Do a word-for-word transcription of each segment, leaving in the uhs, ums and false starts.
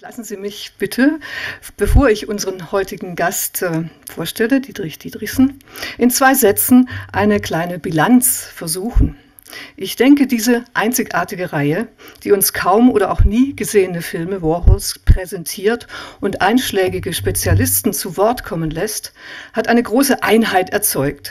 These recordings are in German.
Lassen Sie mich bitte, bevor ich unseren heutigen Gast äh, vorstelle, Dietrich Dietrichsen, in zwei Sätzen eine kleine Bilanz versuchen. Ich denke, diese einzigartige Reihe, die uns kaum oder auch nie gesehene Filme Warhols präsentiert und einschlägige Spezialisten zu Wort kommen lässt, hat eine große Einheit erzeugt.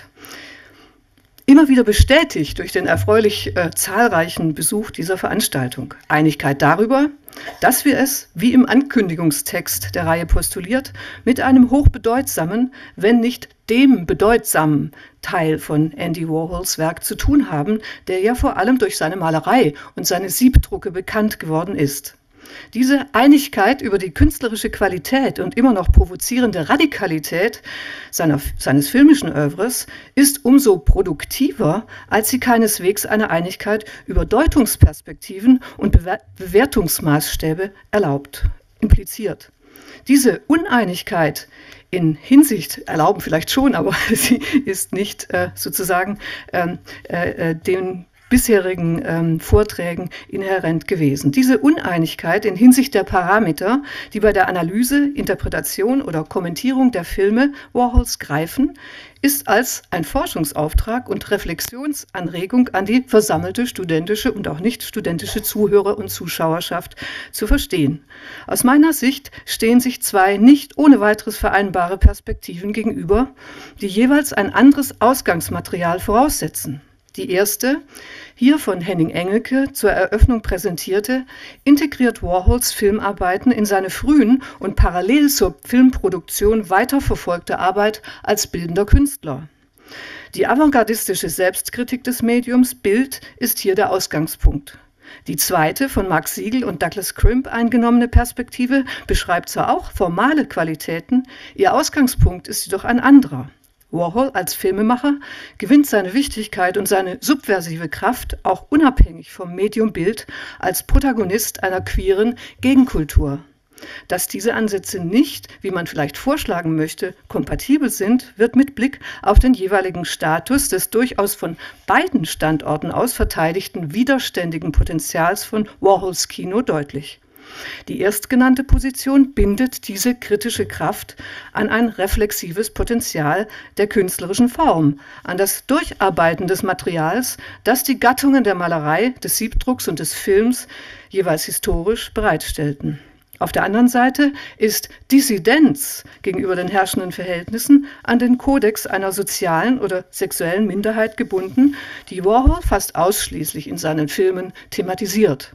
Immer wieder bestätigt durch den erfreulich äh, zahlreichen Besuch dieser Veranstaltung. Einigkeit darüber, dass wir es, wie im Ankündigungstext der Reihe postuliert, mit einem hochbedeutsamen, wenn nicht dem bedeutsamen Teil von Andy Warhols Werk zu tun haben, der ja vor allem durch seine Malerei und seine Siebdrucke bekannt geworden ist. Diese Einigkeit über die künstlerische Qualität und immer noch provozierende Radikalität seiner, seines filmischen Œuvres ist umso produktiver, als sie keineswegs eine Einigkeit über Deutungsperspektiven und Bewer- Bewertungsmaßstäbe erlaubt, impliziert. Diese Uneinigkeit in Hinsicht erlauben vielleicht schon, aber sie ist nicht äh, sozusagen äh, äh, den bisherigen ähm, Vorträgen inhärent gewesen. Diese Uneinigkeit in Hinsicht der Parameter, die bei der Analyse, Interpretation oder Kommentierung der Filme Warhols greifen, ist als ein Forschungsauftrag und Reflexionsanregung an die versammelte studentische und auch nicht studentische Zuhörer und Zuschauerschaft zu verstehen. Aus meiner Sicht stehen sich zwei nicht ohne weiteres vereinbare Perspektiven gegenüber, die jeweils ein anderes Ausgangsmaterial voraussetzen. Die erste, hier von Henning Engelke zur Eröffnung präsentierte, integriert Warhols Filmarbeiten in seine frühen und parallel zur Filmproduktion weiterverfolgte Arbeit als bildender Künstler. Die avantgardistische Selbstkritik des Mediums Bild ist hier der Ausgangspunkt. Die zweite, von Max Siegel und Douglas Crimp eingenommene Perspektive beschreibt zwar auch formale Qualitäten, ihr Ausgangspunkt ist jedoch ein anderer. Warhol als Filmemacher gewinnt seine Wichtigkeit und seine subversive Kraft auch unabhängig vom Medium Bild als Protagonist einer queeren Gegenkultur. Dass diese Ansätze nicht, wie man vielleicht vorschlagen möchte, kompatibel sind, wird mit Blick auf den jeweiligen Status des durchaus von beiden Standorten aus verteidigten widerständigen Potenzials von Warhols Kino deutlich. Die erstgenannte Position bindet diese kritische Kraft an ein reflexives Potenzial der künstlerischen Form, an das Durcharbeiten des Materials, das die Gattungen der Malerei, des Siebdrucks und des Films jeweils historisch bereitstellten. Auf der anderen Seite ist Dissidenz gegenüber den herrschenden Verhältnissen an den Kodex einer sozialen oder sexuellen Minderheit gebunden, die Warhol fast ausschließlich in seinen Filmen thematisiert.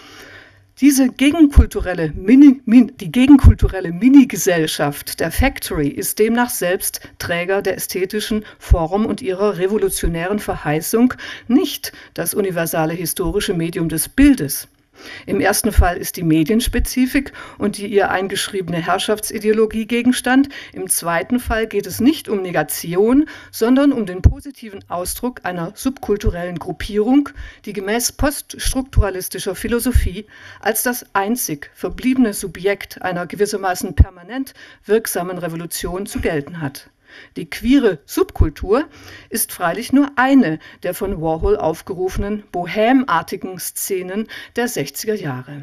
Diese gegenkulturelle Mini, Min, die gegenkulturelle Mini-Gesellschaft der Factory ist demnach selbst Träger der ästhetischen Form und ihrer revolutionären Verheißung, nicht das universale historische Medium des Bildes. Im ersten Fall ist die Medienspezifik und die ihr eingeschriebene Herrschaftsideologie Gegenstand. Im zweiten Fall geht es nicht um Negation, sondern um den positiven Ausdruck einer subkulturellen Gruppierung, die gemäß poststrukturalistischer Philosophie als das einzig verbliebene Subjekt einer gewissermaßen permanent wirksamen Revolution zu gelten hat. Die queere Subkultur ist freilich nur eine der von Warhol aufgerufenen bohämartigen Szenen der sechziger Jahre.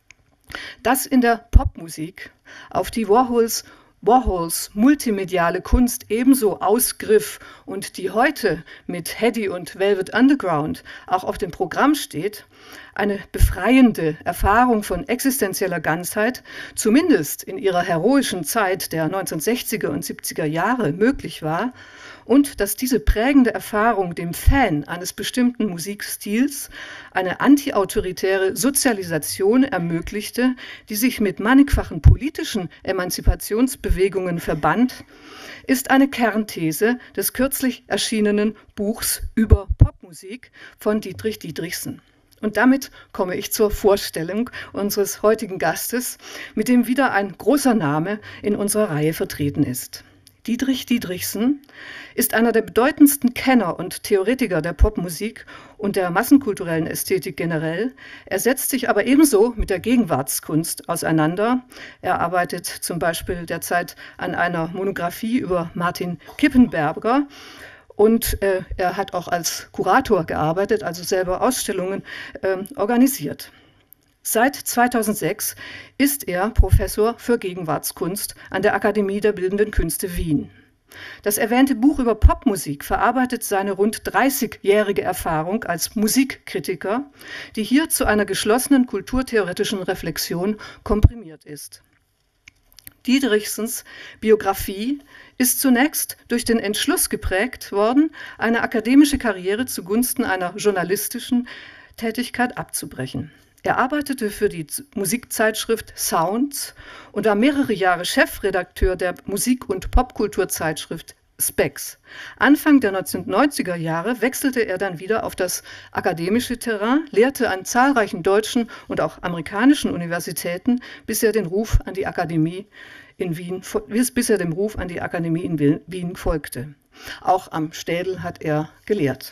Dass in der Popmusik, auf die Warhols Warhols multimediale Kunst ebenso ausgriff und die heute mit Heddy und Velvet Underground auch auf dem Programm steht, eine befreiende Erfahrung von existenzieller Ganzheit, zumindest in ihrer heroischen Zeit der neunzehnhundertsechziger und siebziger Jahre möglich war, und dass diese prägende Erfahrung dem Fan eines bestimmten Musikstils eine antiautoritäre Sozialisation ermöglichte, die sich mit mannigfachen politischen Emanzipationsbewegungen verband, ist eine Kernthese des kürzlich erschienenen Buchs über Popmusik von Dietrich Dietrichsen. Und damit komme ich zur Vorstellung unseres heutigen Gastes, mit dem wieder ein großer Name in unserer Reihe vertreten ist. Dietrich Dietrichsen ist einer der bedeutendsten Kenner und Theoretiker der Popmusik und der massenkulturellen Ästhetik generell. Er setzt sich aber ebenso mit der Gegenwartskunst auseinander. Er arbeitet zum Beispiel derzeit an einer Monographie über Martin Kippenberger. Und äh, er hat auch als Kurator gearbeitet, also selber Ausstellungen äh, organisiert. Seit zweitausendsechs ist er Professor für Gegenwartskunst an der Akademie der Bildenden Künste Wien. Das erwähnte Buch über Popmusik verarbeitet seine rund dreißigjährige Erfahrung als Musikkritiker, die hier zu einer geschlossenen kulturtheoretischen Reflexion komprimiert ist. Dietrichsens Biografie ist zunächst durch den Entschluss geprägt worden, eine akademische Karriere zugunsten einer journalistischen Tätigkeit abzubrechen. Er arbeitete für die Musikzeitschrift Sounds und war mehrere Jahre Chefredakteur der Musik- und Popkulturzeitschrift Spex. Anfang der neunzehnhundertneunziger Jahre wechselte er dann wieder auf das akademische Terrain, lehrte an zahlreichen deutschen und auch amerikanischen Universitäten, bis er den Ruf an die Akademie in Wien, bis er dem Ruf an die Akademie in Wien folgte. Auch am Städel hat er gelehrt.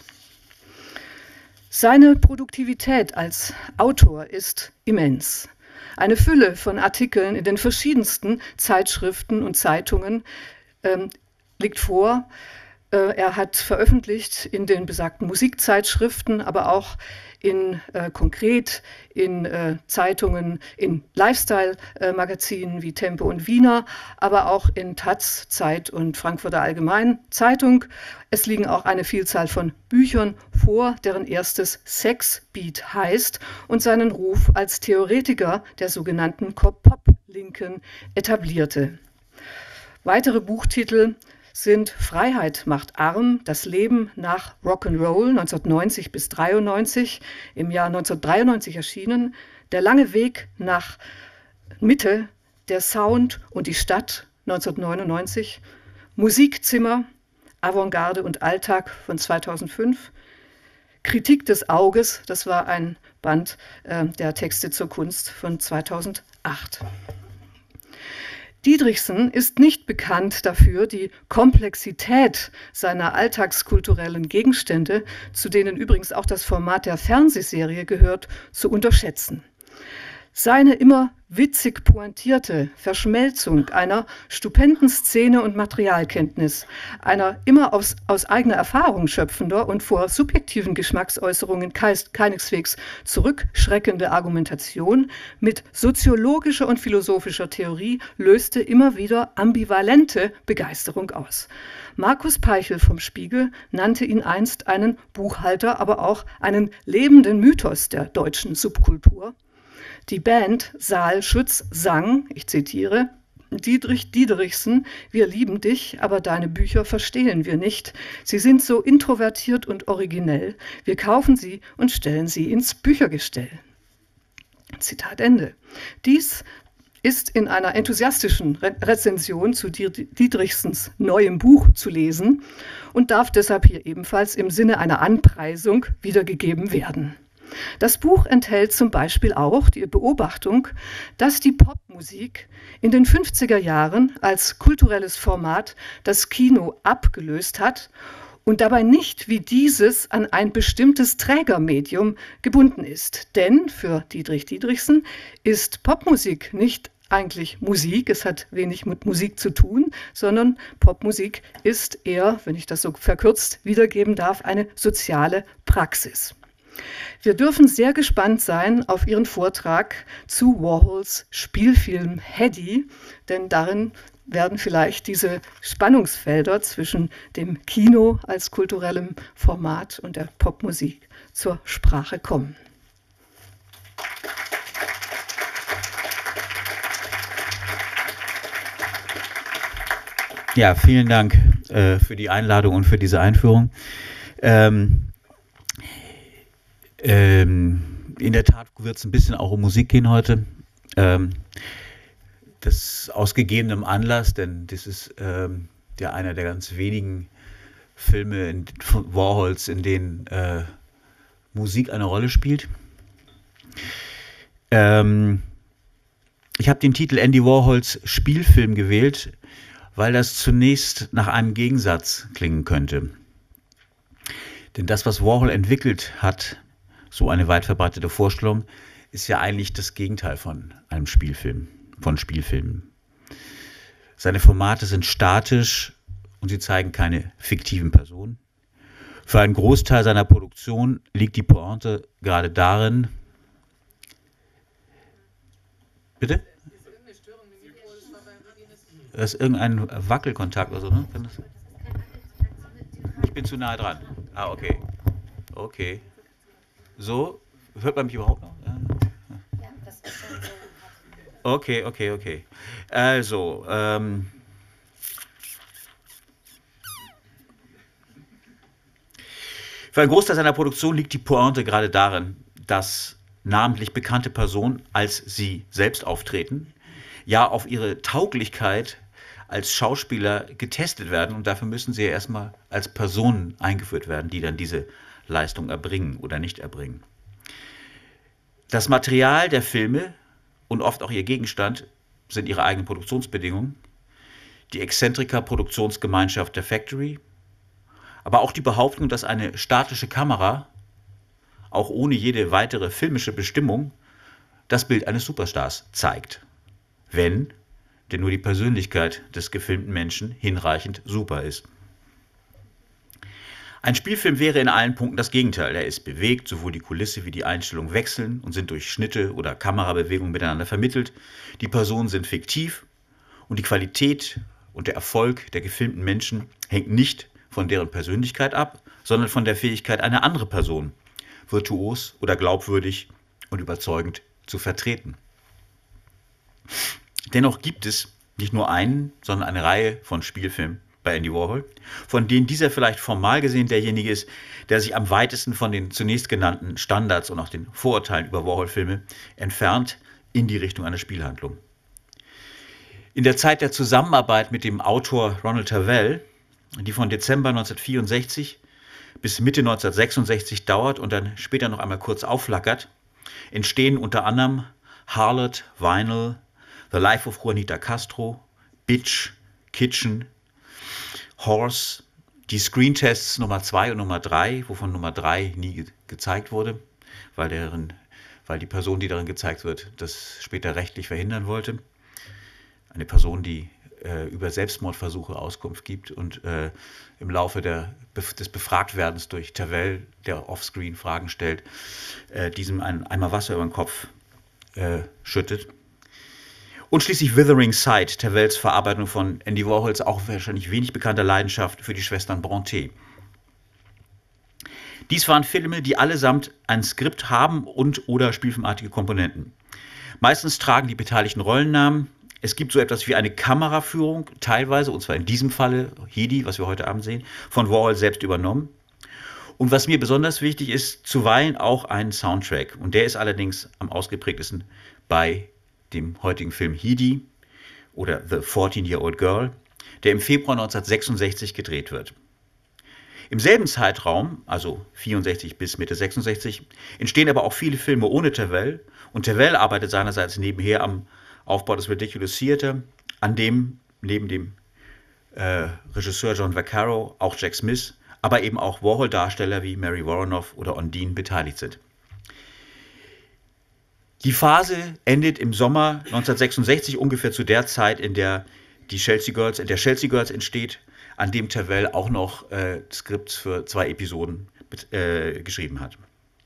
Seine Produktivität als Autor ist immens. Eine Fülle von Artikeln in den verschiedensten Zeitschriften und Zeitungen ähm, liegt vor. Äh, er hat veröffentlicht in den besagten Musikzeitschriften, aber auch in äh, konkret in äh, Zeitungen, in Lifestyle-Magazinen wie Tempo und Wiener, aber auch in Taz, Zeit und Frankfurter Allgemeinen Zeitung. Es liegen auch eine Vielzahl von Büchern vor, deren erstes Sexbeat heißt und seinen Ruf als Theoretiker der sogenannten Pop-Linken etablierte. Weitere Buchtitel sind Freiheit macht arm, das Leben nach Rock'n'Roll neunzehnhundertneunzig bis dreiundneunzig, im Jahr neunzehnhundertdreiundneunzig erschienen, Der lange Weg nach Mitte, der Sound und die Stadt neunzehnhundertneunundneunzig, Musikzimmer, Avantgarde und Alltag von zweitausendfünf, Kritik des Auges, das war ein Band äh, der Texte zur Kunst von zweitausendacht. Dietrichsen ist nicht bekannt dafür, die Komplexität seiner alltagskulturellen Gegenstände, zu denen übrigens auch das Format der Fernsehserie gehört, zu unterschätzen. Seine immer witzig pointierte Verschmelzung einer stupenden Szene- und Materialkenntnis, einer immer aus, aus eigener Erfahrung schöpfender und vor subjektiven Geschmacksäußerungen keineswegs zurückschreckende Argumentation mit soziologischer und philosophischer Theorie löste immer wieder ambivalente Begeisterung aus. Markus Peichel vom Spiegel nannte ihn einst einen Buchhalter, aber auch einen lebenden Mythos der deutschen Subkultur. Die Band Saalschütz sang, ich zitiere, Dietrich Dietrichsen, wir lieben dich, aber deine Bücher verstehen wir nicht. Sie sind so introvertiert und originell. Wir kaufen sie und stellen sie ins Büchergestell. Zitat Ende. Dies ist in einer enthusiastischen Re- Rezension zu Dietrichsens neuem Buch zu lesen und darf deshalb hier ebenfalls im Sinne einer Anpreisung wiedergegeben werden. Das Buch enthält zum Beispiel auch die Beobachtung, dass die Popmusik in den fünfziger Jahren als kulturelles Format das Kino abgelöst hat und dabei nicht wie dieses an ein bestimmtes Trägermedium gebunden ist. Denn für Dietrich Dietrichsen ist Popmusik nicht eigentlich Musik, es hat wenig mit Musik zu tun, sondern Popmusik ist eher, wenn ich das so verkürzt wiedergeben darf, eine soziale Praxis. Wir dürfen sehr gespannt sein auf Ihren Vortrag zu Warhols Spielfilm Haddie, denn darin werden vielleicht diese Spannungsfelder zwischen dem Kino als kulturellem Format und der Popmusik zur Sprache kommen. Ja, vielen Dank äh, für die Einladung und für diese Einführung. Ähm, Ähm, in der Tat wird es ein bisschen auch um Musik gehen heute. Ähm, das aus gegebenem Anlass, denn das ist ähm, ja einer der ganz wenigen Filme in, von Warhols, in denen äh, Musik eine Rolle spielt. Ähm, ich habe den Titel Andy Warhols Spielfilm gewählt, weil das zunächst nach einem Gegensatz klingen könnte. Denn das, was Warhol entwickelt hat, so eine weit verbreitete Vorstellung, ist ja eigentlich das Gegenteil von einem Spielfilm, von Spielfilmen. Seine Formate sind statisch und sie zeigen keine fiktiven Personen. Für einen Großteil seiner Produktion liegt die Pointe gerade darin, Bitte? Das ist irgendein Wackelkontakt oder so, ne? Kann das? Ich bin zu nahe dran. Ah, okay. Okay. So? Hört man mich überhaupt noch? Ja. Okay, okay, okay. Also, ähm, für einen Großteil seiner Produktion liegt die Pointe gerade darin, dass namentlich bekannte Personen als sie selbst auftreten, ja auf ihre Tauglichkeit als Schauspieler getestet werden und dafür müssen sie ja erstmal als Personen eingeführt werden, die dann diese Leistung erbringen oder nicht erbringen. Das Material der Filme und oft auch ihr Gegenstand sind ihre eigenen Produktionsbedingungen, die Exzentriker-Produktionsgemeinschaft der Factory, aber auch die Behauptung, dass eine statische Kamera, auch ohne jede weitere filmische Bestimmung, das Bild eines Superstars zeigt. Wenn denn nur die Persönlichkeit des gefilmten Menschen hinreichend super ist. Ein Spielfilm wäre in allen Punkten das Gegenteil. Er ist bewegt, sowohl die Kulisse wie die Einstellung wechseln und sind durch Schnitte oder Kamerabewegungen miteinander vermittelt. Die Personen sind fiktiv und die Qualität und der Erfolg der gefilmten Menschen hängt nicht von deren Persönlichkeit ab, sondern von der Fähigkeit einer anderen Person, virtuos oder glaubwürdig und überzeugend zu vertreten. Dennoch gibt es nicht nur einen, sondern eine Reihe von Spielfilmen bei Andy Warhol, von denen dieser vielleicht formal gesehen derjenige ist, der sich am weitesten von den zunächst genannten Standards und auch den Vorurteilen über Warhol-Filme entfernt in die Richtung einer Spielhandlung. In der Zeit der Zusammenarbeit mit dem Autor Ronald Tavel, die von Dezember neunzehnhundertvierundsechzig bis Mitte neunzehnhundertsechsundsechzig dauert und dann später noch einmal kurz aufflackert, entstehen unter anderem Harlot, Vinyl, The Life of Juanita Castro, Bitch, Kitchen, Horse, die Screentests Nummer zwei und Nummer drei, wovon Nummer drei nie ge gezeigt wurde, weil, deren, weil die Person, die darin gezeigt wird, das später rechtlich verhindern wollte. Eine Person, die äh, über Selbstmordversuche Auskunft gibt und äh, im Laufe der, des Befragtwerdens durch Tavel, der offscreen Fragen stellt, äh, diesem einen Eimer Wasser über den Kopf äh, schüttet. Und schließlich Withering Sight, Tavels Verarbeitung von Andy Warhols auch wahrscheinlich wenig bekannter Leidenschaft für die Schwestern Brontë. Dies waren Filme, die allesamt ein Skript haben und oder spielfilmartige Komponenten. Meistens tragen die beteiligten Rollennamen. Es gibt so etwas wie eine Kameraführung, teilweise, und zwar in diesem Falle, Hedi, was wir heute Abend sehen, von Warhol selbst übernommen. Und was mir besonders wichtig ist, zuweilen auch ein Soundtrack. Und der ist allerdings am ausgeprägtesten bei dem heutigen Film Hedi oder The fourteen-Year-Old Girl, der im Februar neunzehnhundertsechsundsechzig gedreht wird. Im selben Zeitraum, also vierundsechzig bis Mitte sechsundsechzig, entstehen aber auch viele Filme ohne Tavel und Tavel arbeitet seinerseits nebenher am Aufbau des Ridiculous Theatre, an dem neben dem äh, Regisseur John Vaccaro auch Jack Smith, aber eben auch Warhol-Darsteller wie Mary Woronov oder Ondine beteiligt sind. Die Phase endet im Sommer neunzehnhundertsechsundsechzig, ungefähr zu der Zeit, in der die Chelsea Girls, in der Chelsea Girls entsteht, an dem Tavel auch noch äh, Skripts für zwei Episoden äh, geschrieben hat.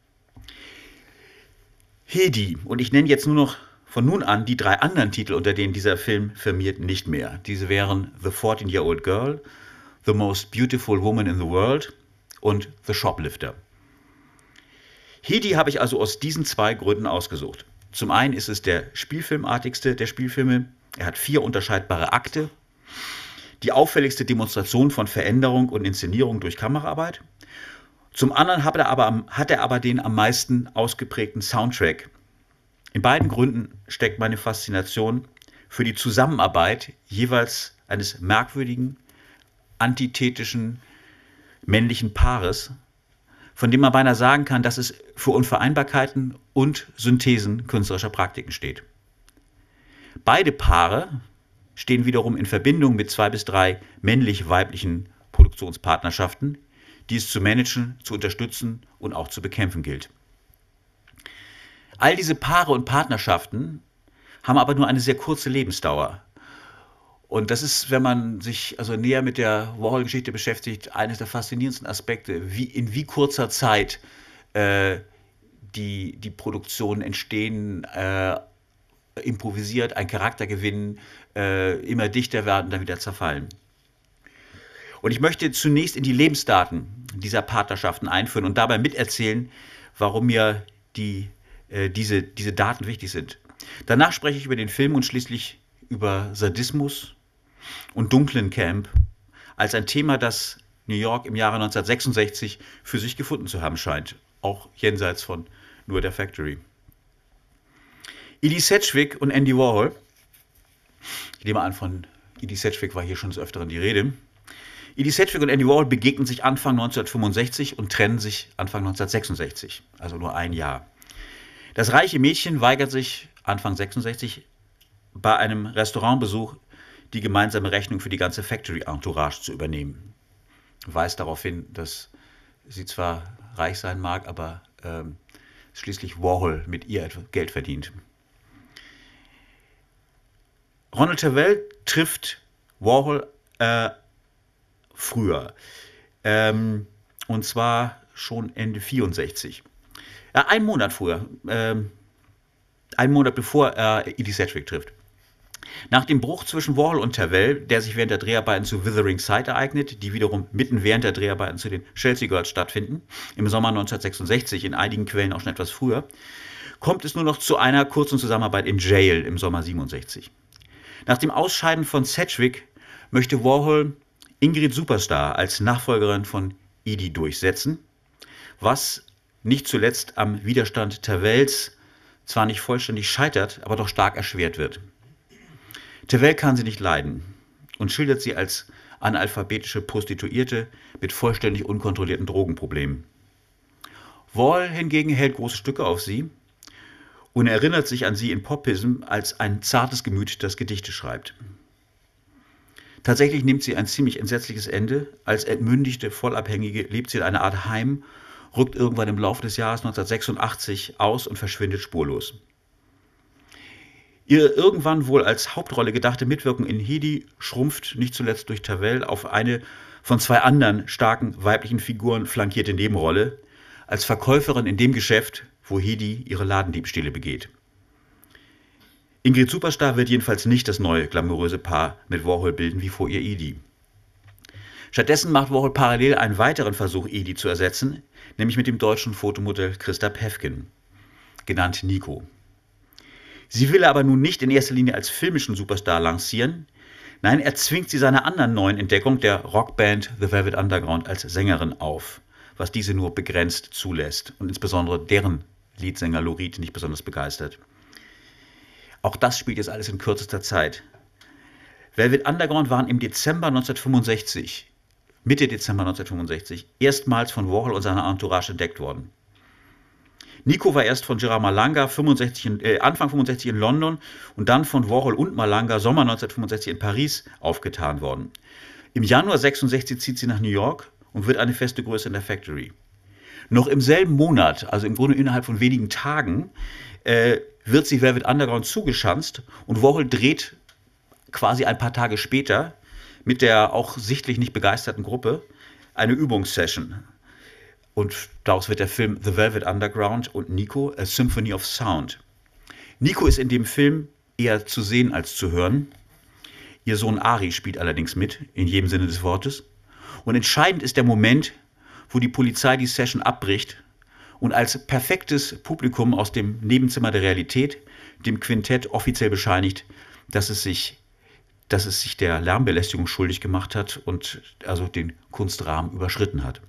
Hedi, und ich nenne jetzt nur noch von nun an die drei anderen Titel, unter denen dieser Film firmiert, nicht mehr. Diese wären The fourteen-Year-Old Girl, The Most Beautiful Woman in the World und The Shoplifter. Hedi habe ich also aus diesen zwei Gründen ausgesucht. Zum einen ist es der spielfilmartigste der Spielfilme. Er hat vier unterscheidbare Akte. Die auffälligste Demonstration von Veränderung und Inszenierung durch Kameraarbeit. Zum anderen hat er aber, hat er aber den am meisten ausgeprägten Soundtrack. In beiden Gründen steckt meine Faszination für die Zusammenarbeit jeweils eines merkwürdigen, antithetischen, männlichen Paares, von dem man beinahe sagen kann, dass es für Unvereinbarkeiten und Synthesen künstlerischer Praktiken steht. Beide Paare stehen wiederum in Verbindung mit zwei bis drei männlich-weiblichen Produktionspartnerschaften, die es zu managen, zu unterstützen und auch zu bekämpfen gilt. All diese Paare und Partnerschaften haben aber nur eine sehr kurze Lebensdauer. Und das ist, wenn man sich also näher mit der Warhol-Geschichte beschäftigt, eines der faszinierendsten Aspekte, wie, in wie kurzer Zeit äh, die, die Produktionen entstehen, äh, improvisiert, einen Charakter gewinnen, äh, immer dichter werden, dann wieder zerfallen. Und ich möchte zunächst in die Lebensdaten dieser Partnerschaften einführen und dabei miterzählen, warum mir die, äh, diese, diese Daten wichtig sind. Danach spreche ich über den Film und schließlich über Sadismus und dunklen Camp als ein Thema, das New York im Jahre neunzehnhundertsechsundsechzig für sich gefunden zu haben scheint, auch jenseits von nur der Factory. Edie Sedgwick und Andy Warhol, ich nehme an, von Edie Sedgwick war hier schon des Öfteren die Rede. Edie Sedgwick und Andy Warhol begegnen sich Anfang neunzehnhundertfünfundsechzig und trennen sich Anfang neunzehnhundertsechsundsechzig, also nur ein Jahr. Das reiche Mädchen weigert sich Anfang sechsundsechzig bei einem Restaurantbesuch die gemeinsame Rechnung für die ganze Factory-Entourage zu übernehmen. Weist darauf hin, dass sie zwar reich sein mag, aber ähm, schließlich Warhol mit ihr Geld verdient. Ronald Terwell trifft Warhol äh, früher, ähm, und zwar schon Ende vierundsechzig. Ja, einen Monat früher, ähm, einen Monat bevor er Edie Sedgwick trifft. Nach dem Bruch zwischen Warhol und Terwell, der sich während der Dreharbeiten zu Wuthering Sight ereignet, die wiederum mitten während der Dreharbeiten zu den Chelsea Girls stattfinden, im Sommer neunzehnhundertsechsundsechzig, in einigen Quellen auch schon etwas früher, kommt es nur noch zu einer kurzen Zusammenarbeit in Jail im Sommer siebenundsechzig. Nach dem Ausscheiden von Sedgwick möchte Warhol Ingrid Superstar als Nachfolgerin von Edie durchsetzen, was nicht zuletzt am Widerstand Terwells zwar nicht vollständig scheitert, aber doch stark erschwert wird. Terwell kann sie nicht leiden und schildert sie als analphabetische Prostituierte mit vollständig unkontrollierten Drogenproblemen. Warhol hingegen hält große Stücke auf sie und erinnert sich an sie in Popism als ein zartes Gemüt, das Gedichte schreibt. Tatsächlich nimmt sie ein ziemlich entsetzliches Ende. Als entmündigte Vollabhängige lebt sie in einer Art Heim, rückt irgendwann im Laufe des Jahres neunzehnhundertsechsundachtzig aus und verschwindet spurlos. Ihre irgendwann wohl als Hauptrolle gedachte Mitwirkung in Hedi schrumpft nicht zuletzt durch Terwell auf eine von zwei anderen starken weiblichen Figuren flankierte Nebenrolle als Verkäuferin in dem Geschäft, wo Hedi ihre Ladendiebstähle begeht. Ingrid Superstar wird jedenfalls nicht das neue glamouröse Paar mit Warhol bilden wie vor ihr Edie. Stattdessen macht Warhol parallel einen weiteren Versuch, Edie zu ersetzen, nämlich mit dem deutschen Fotomodell Christa Päffgen, genannt Nico. Sie will aber nun nicht in erster Linie als filmischen Superstar lancieren, nein, er zwingt sie seiner anderen neuen Entdeckung, der Rockband The Velvet Underground, als Sängerin auf, was diese nur begrenzt zulässt und insbesondere deren Leadsänger Lorit nicht besonders begeistert. Auch das spielt jetzt alles in kürzester Zeit. Velvet Underground waren im Dezember neunzehnhundertfünfundsechzig, Mitte Dezember neunzehnhundertfünfundsechzig, erstmals von Warhol und seiner Entourage entdeckt worden. Nico war erst von Gerard Malanga fünfundsechzig in, äh, Anfang fünfundsechzig in London und dann von Warhol und Malanga Sommer neunzehnhundertfünfundsechzig in Paris aufgetan worden. Im Januar sechsundsechzig zieht sie nach New York und wird eine feste Größe in der Factory. Noch im selben Monat, also im Grunde innerhalb von wenigen Tagen, äh, wird sie Velvet Underground zugeschanzt und Warhol dreht quasi ein paar Tage später mit der auch sichtlich nicht begeisterten Gruppe eine Übungssession. Und daraus wird der Film The Velvet Underground und Nico, A Symphony of Sound. Nico ist in dem Film eher zu sehen als zu hören. Ihr Sohn Ari spielt allerdings mit, in jedem Sinne des Wortes. Und entscheidend ist der Moment, wo die Polizei die Session abbricht und als perfektes Publikum aus dem Nebenzimmer der Realität dem Quintett offiziell bescheinigt, dass es sich, dass es sich der Lärmbelästigung schuldig gemacht hat und also den Kunstrahmen überschritten hat.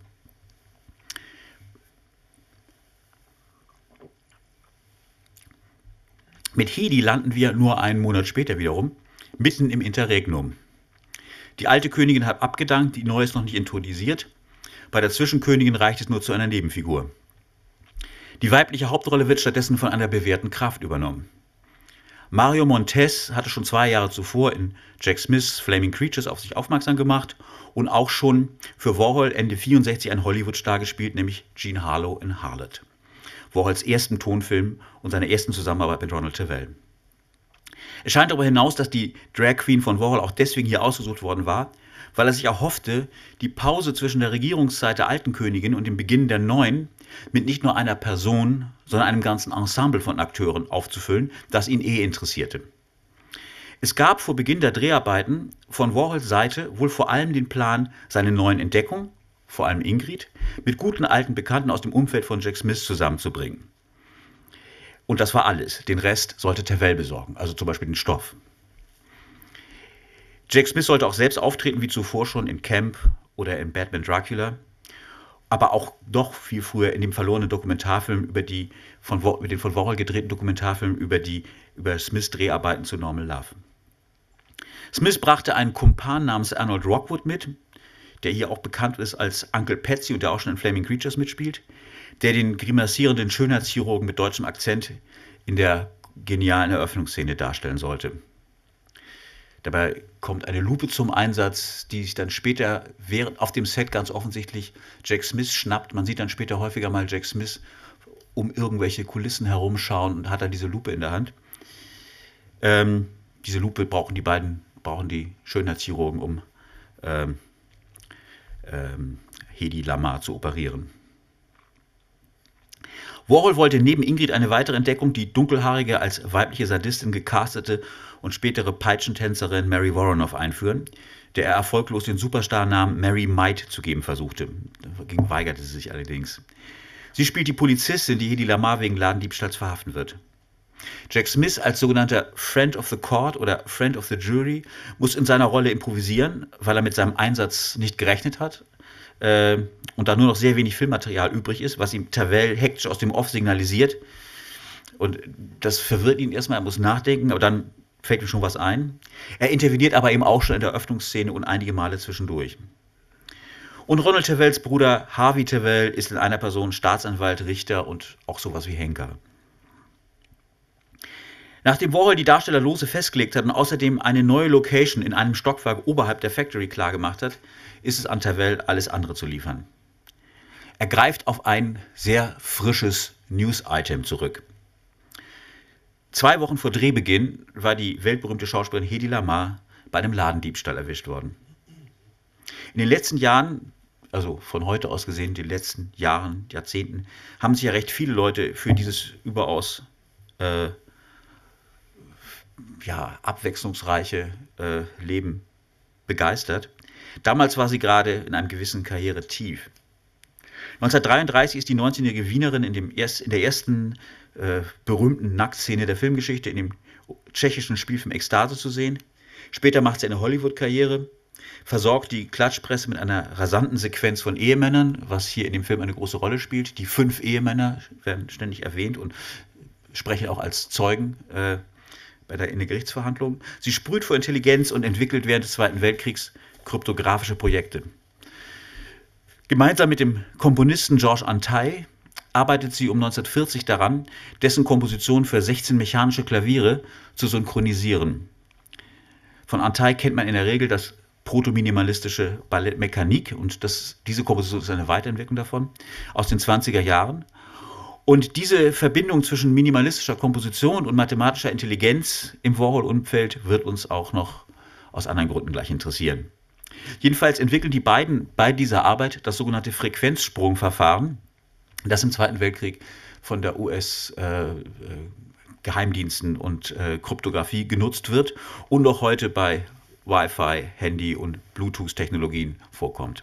Mit Hedi landen wir nur einen Monat später wiederum, mitten im Interregnum. Die alte Königin hat abgedankt, die neue ist noch nicht intronisiert. Bei der Zwischenkönigin reicht es nur zu einer Nebenfigur. Die weibliche Hauptrolle wird stattdessen von einer bewährten Kraft übernommen. Mario Montez hatte schon zwei Jahre zuvor in Jack Smiths Flaming Creatures auf sich aufmerksam gemacht und auch schon für Warhol Ende vierundsechzig einen Hollywood-Star gespielt, nämlich Jean Harlow in Harlot. Warhols ersten Tonfilm und seiner ersten Zusammenarbeit mit Ronald Terwell. Es scheint darüber hinaus, dass die Drag Queen von Warhol auch deswegen hier ausgesucht worden war, weil er sich erhoffte, die Pause zwischen der Regierungszeit der alten Königin und dem Beginn der neuen mit nicht nur einer Person, sondern einem ganzen Ensemble von Akteuren aufzufüllen, das ihn eh interessierte. Es gab vor Beginn der Dreharbeiten von Warhols Seite wohl vor allem den Plan, seine neuen Entdeckungen, vor allem Ingrid, mit guten alten Bekannten aus dem Umfeld von Jack Smith zusammenzubringen. Und das war alles. Den Rest sollte Terwell besorgen, also zum Beispiel den Stoff. Jack Smith sollte auch selbst auftreten, wie zuvor schon in Camp oder in Batman Dracula, aber auch doch viel früher in dem verlorenen Dokumentarfilm über die von, mit den von Warhol gedrehten Dokumentarfilm über die über Smiths Dreharbeiten zu Normal Love. Smith brachte einen Kumpan namens Arnold Rockwood mit, der hier auch bekannt ist als Uncle Patsy und der auch schon in Flaming Creatures mitspielt, der den grimassierenden Schönheitschirurgen mit deutschem Akzent in der genialen Eröffnungsszene darstellen sollte. Dabei kommt eine Lupe zum Einsatz, die sich dann später während auf dem Set ganz offensichtlich Jack Smith schnappt. Man sieht dann später häufiger mal Jack Smith um irgendwelche Kulissen herumschauen und hat dann diese Lupe in der Hand. Ähm, diese Lupe brauchen die beiden, brauchen die Schönheitschirurgen, um ähm, ähm, Hedy Lamarr zu operieren. Warhol wollte neben Ingrid eine weitere Entdeckung, die dunkelhaarige, als weibliche Sadistin gecastete und spätere Peitschentänzerin Mary Woronov einführen, der er erfolglos den Superstar-Namen Mary Might zu geben versuchte. Dagegen weigerte sie sich allerdings. Sie spielt die Polizistin, die Hedy Lamarr wegen Ladendiebstahls verhaften wird. Jack Smith als sogenannter Friend of the Court oder Friend of the Jury muss in seiner Rolle improvisieren, weil er mit seinem Einsatz nicht gerechnet hat äh, und da nur noch sehr wenig Filmmaterial übrig ist, was ihm Terwell hektisch aus dem Off signalisiert. Und das verwirrt ihn erstmal, er muss nachdenken, aber dann fällt ihm schon was ein. Er interveniert aber eben auch schon in der Öffnungsszene und einige Male zwischendurch. Und Ronald Terwells Bruder Harvey Terwell ist in einer Person Staatsanwalt, Richter und auch sowas wie Henker. Nachdem Warhol die Darsteller lose festgelegt hat und außerdem eine neue Location in einem Stockwerk oberhalb der Factory klargemacht hat, ist es an Terwell, alles andere zu liefern. Er greift auf ein sehr frisches News-Item zurück. Zwei Wochen vor Drehbeginn war die weltberühmte Schauspielerin Hedy Lamarr bei einem Ladendiebstahl erwischt worden. In den letzten Jahren, also von heute aus gesehen, den letzten Jahren, Jahrzehnten, haben sich ja recht viele Leute für dieses überaus äh, ja, abwechslungsreiche äh, Leben begeistert. Damals war sie gerade in einem gewissen Karrieretief. neunzehnhundertdreiunddreißig ist die neunzehnjährige Wienerin in, dem erst, in der ersten äh, berühmten Nacktszene der Filmgeschichte in dem tschechischen Spielfilm Ekstase zu sehen. Später macht sie eine Hollywood-Karriere, versorgt die Klatschpresse mit einer rasanten Sequenz von Ehemännern, was hier in dem Film eine große Rolle spielt. Die fünf Ehemänner werden ständig erwähnt und sprechen auch als Zeugen äh, bei der, in der Gerichtsverhandlung. Sie sprüht vor Intelligenz und entwickelt während des Zweiten Weltkriegs kryptografische Projekte. Gemeinsam mit dem Komponisten Georges Antheil arbeitet sie um neunzehnhundertvierzig daran, dessen Komposition für sechzehn mechanische Klaviere zu synchronisieren. Von Antheil kennt man in der Regel das proto-minimalistische Ballett Mécanique und das, diese Komposition ist eine Weiterentwicklung davon, aus den zwanziger Jahren. Und diese Verbindung zwischen minimalistischer Komposition und mathematischer Intelligenz im Warhol-Umfeld wird uns auch noch aus anderen Gründen gleich interessieren. Jedenfalls entwickeln die beiden bei dieser Arbeit das sogenannte Frequenzsprungverfahren, das im Zweiten Weltkrieg von der U S-Geheimdiensten äh, äh, und äh, Kryptographie genutzt wird und auch heute bei Wi-Fi, Handy und Bluetooth-Technologien vorkommt.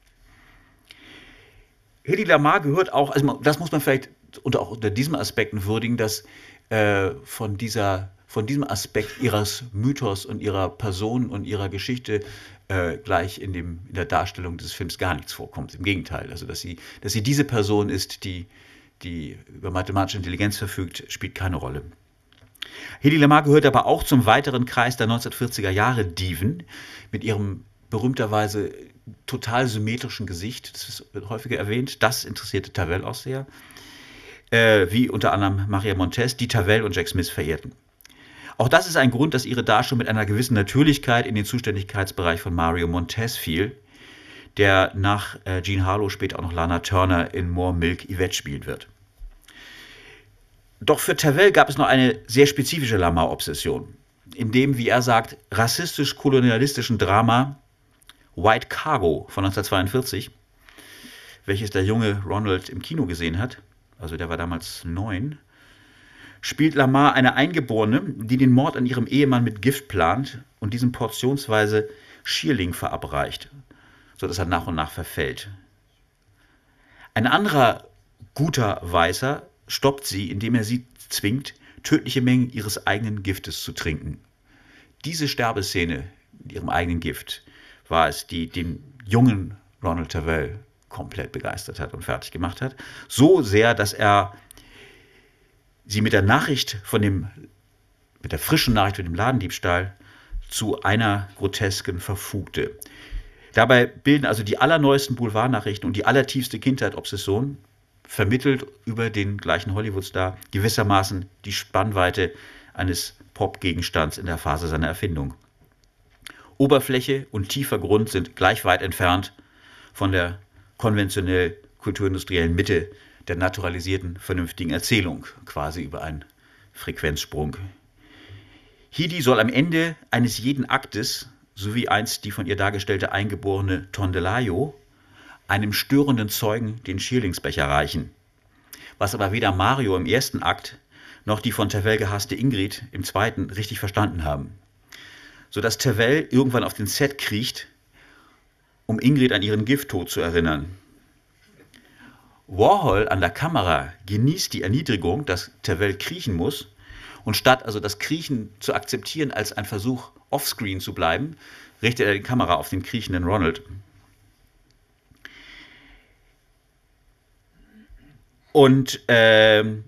Hedy Lamarr gehört auch, also das muss man vielleicht unter, auch unter diesem Aspekt würdigen, dass äh, von, dieser, von diesem Aspekt ihres Mythos und ihrer Person und ihrer Geschichte äh, gleich in, dem, in der Darstellung des Films gar nichts vorkommt. Im Gegenteil, also dass sie, dass sie diese Person ist, die, die über mathematische Intelligenz verfügt, spielt keine Rolle. Hedy Lamarr gehört aber auch zum weiteren Kreis der neunzehnhundertvierziger Jahre Diven mit ihrem berühmterweise total symmetrischen Gesicht, das wird häufiger erwähnt, das interessierte Terwell auch sehr, äh, wie unter anderem Maria Montez, die Terwell und Jack Smith verehrten. Auch das ist ein Grund, dass ihre Darstellung mit einer gewissen Natürlichkeit in den Zuständigkeitsbereich von Mario Montez fiel, der nach äh, Jean Harlow später auch noch Lana Turner in More Milk Yvette spielen wird. Doch für Terwell gab es noch eine sehr spezifische Lamarr-Obsession, in dem, wie er sagt, rassistisch-kolonialistischen Drama White Cargo von neunzehnhundertzweiundvierzig, welches der junge Ronald im Kino gesehen hat, also der war damals neun, spielt Lamar eine Eingeborene, die den Mord an ihrem Ehemann mit Gift plant und diesem portionsweise Schierling verabreicht, sodass er nach und nach verfällt. Ein anderer guter Weißer stoppt sie, indem er sie zwingt, tödliche Mengen ihres eigenen Giftes zu trinken. Diese Sterbeszene mit ihrem eigenen Gift war es, die den jungen Ronald Tavel komplett begeistert hat und fertig gemacht hat. So sehr, dass er sie mit der Nachricht von dem, mit der frischen Nachricht von dem Ladendiebstahl zu einer grotesken verfugte. Dabei bilden also die allerneuesten Boulevardnachrichten und die allertiefste Kindheit-Obsession, vermittelt über den gleichen Hollywood-Star, gewissermaßen die Spannweite eines Pop-Gegenstands in der Phase seiner Erfindung. Oberfläche und tiefer Grund sind gleich weit entfernt von der konventionell kulturindustriellen Mitte der naturalisierten, vernünftigen Erzählung, quasi über einen Frequenzsprung. Heidi soll am Ende eines jeden Aktes, sowie einst die von ihr dargestellte eingeborene Tondelayo, einem störenden Zeugen den Schierlingsbecher reichen. Was aber weder Mario im ersten Akt noch die von Tavel gehasste Ingrid im zweiten richtig verstanden haben. Sodass Tavel irgendwann auf den Set kriecht, um Ingrid an ihren Gifttod zu erinnern. Warhol an der Kamera genießt die Erniedrigung, dass Tavel kriechen muss, und statt also das Kriechen zu akzeptieren als ein Versuch, offscreen zu bleiben, richtet er die Kamera auf den kriechenden Ronald. Und, ähm,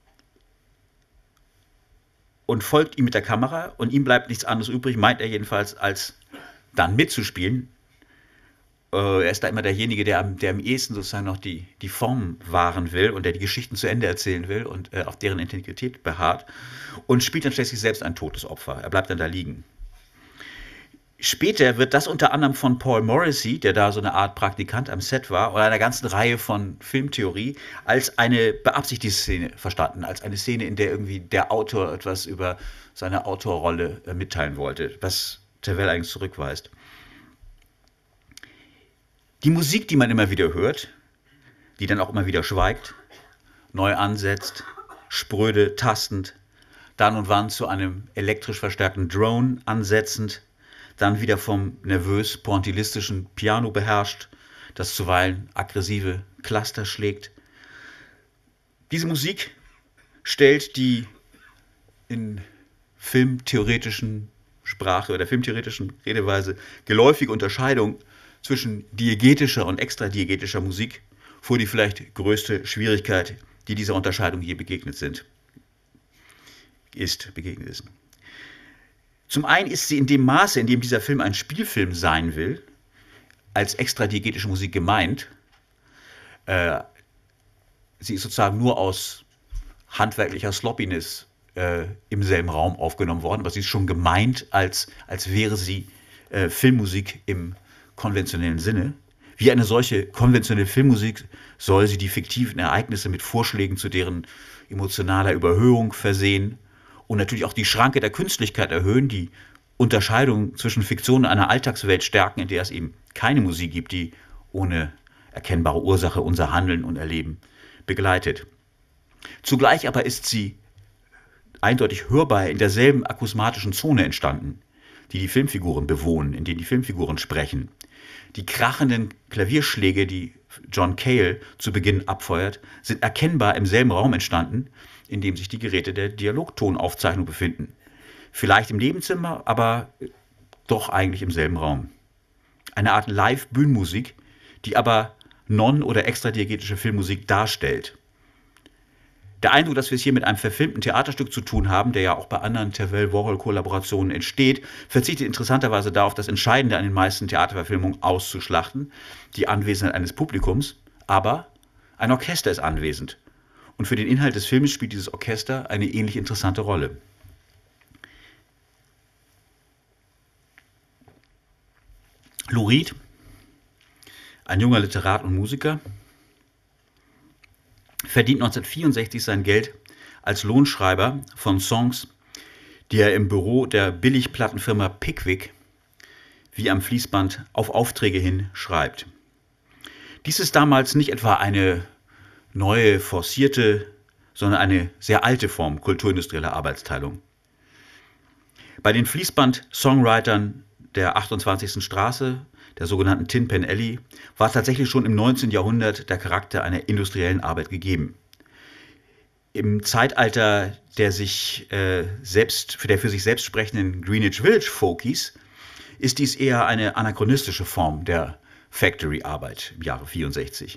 und folgt ihm mit der Kamera, und ihm bleibt nichts anderes übrig, meint er jedenfalls, als dann mitzuspielen. Äh, er ist da immer derjenige, der am, der am ehesten sozusagen noch die, die Form wahren will und der die Geschichten zu Ende erzählen will und äh, auf deren Integrität beharrt, und spielt dann schließlich selbst ein totes Opfer. Er bleibt dann da liegen. Später wird das unter anderem von Paul Morrissey, der da so eine Art Praktikant am Set war, oder einer ganzen Reihe von Filmtheorie, als eine beabsichtigte Szene verstanden, als eine Szene, in der irgendwie der Autor etwas über seine Autorrolle äh, mitteilen wollte, was Tavel eigentlich zurückweist. Die Musik, die man immer wieder hört, die dann auch immer wieder schweigt, neu ansetzt, spröde, tastend, dann und wann zu einem elektrisch verstärkten Drone ansetzend, dann wieder vom nervös pointillistischen Piano beherrscht, das zuweilen aggressive Cluster schlägt. Diese Musik stellt die in filmtheoretischen Sprache oder filmtheoretischen Redeweise geläufige Unterscheidung zwischen diegetischer und extradiegetischer Musik vor die vielleicht größte Schwierigkeit, die dieser Unterscheidung je begegnet sind. Ist, begegnet ist. Zum einen ist sie in dem Maße, in dem dieser Film ein Spielfilm sein will, als extradiegetische Musik gemeint. Äh, sie ist sozusagen nur aus handwerklicher Sloppiness äh, im selben Raum aufgenommen worden, aber sie ist schon gemeint, als, als wäre sie äh, Filmmusik im konventionellen Sinne. Wie eine solche konventionelle Filmmusik soll sie die fiktiven Ereignisse mit Vorschlägen zu deren emotionaler Überhöhung versehen und natürlich auch die Schranke der Künstlichkeit erhöhen, die Unterscheidung zwischen Fiktion und einer Alltagswelt stärken, in der es eben keine Musik gibt, die ohne erkennbare Ursache unser Handeln und Erleben begleitet. Zugleich aber ist sie eindeutig hörbar in derselben akusmatischen Zone entstanden, die die Filmfiguren bewohnen, in denen die Filmfiguren sprechen. Die krachenden Klavierschläge, die John Cale zu Beginn abfeuert, sind erkennbar im selben Raum entstanden, in dem sich die Geräte der Dialogtonaufzeichnung befinden. Vielleicht im Nebenzimmer, aber doch eigentlich im selben Raum. Eine Art Live-Bühnenmusik, die aber non- oder extradiegetische Filmmusik darstellt. Der Eindruck, dass wir es hier mit einem verfilmten Theaterstück zu tun haben, der ja auch bei anderen Tavel-Warhol-Kollaborationen entsteht, verzichtet interessanterweise darauf, das Entscheidende an den meisten Theaterverfilmungen auszuschlachten, die Anwesenheit eines Publikums, aber ein Orchester ist anwesend. Und für den Inhalt des Films spielt dieses Orchester eine ähnlich interessante Rolle. Lou Reed, ein junger Literat und Musiker, verdient neunzehnhundertvierundsechzig sein Geld als Lohnschreiber von Songs, die er im Büro der Billigplattenfirma Pickwick wie am Fließband auf Aufträge hin schreibt. Dies ist damals nicht etwa eine neue, forcierte, sondern eine sehr alte Form kulturindustrieller Arbeitsteilung. Bei den Fließband-Songwritern der achtundzwanzigsten Straße, der sogenannten Tin Pan Alley, war tatsächlich schon im neunzehnten Jahrhundert der Charakter einer industriellen Arbeit gegeben. Im Zeitalter der sich äh, selbst, für der für sich selbst sprechenden Greenwich Village Folkies ist dies eher eine anachronistische Form der Factory-Arbeit im Jahre vierundsechzig.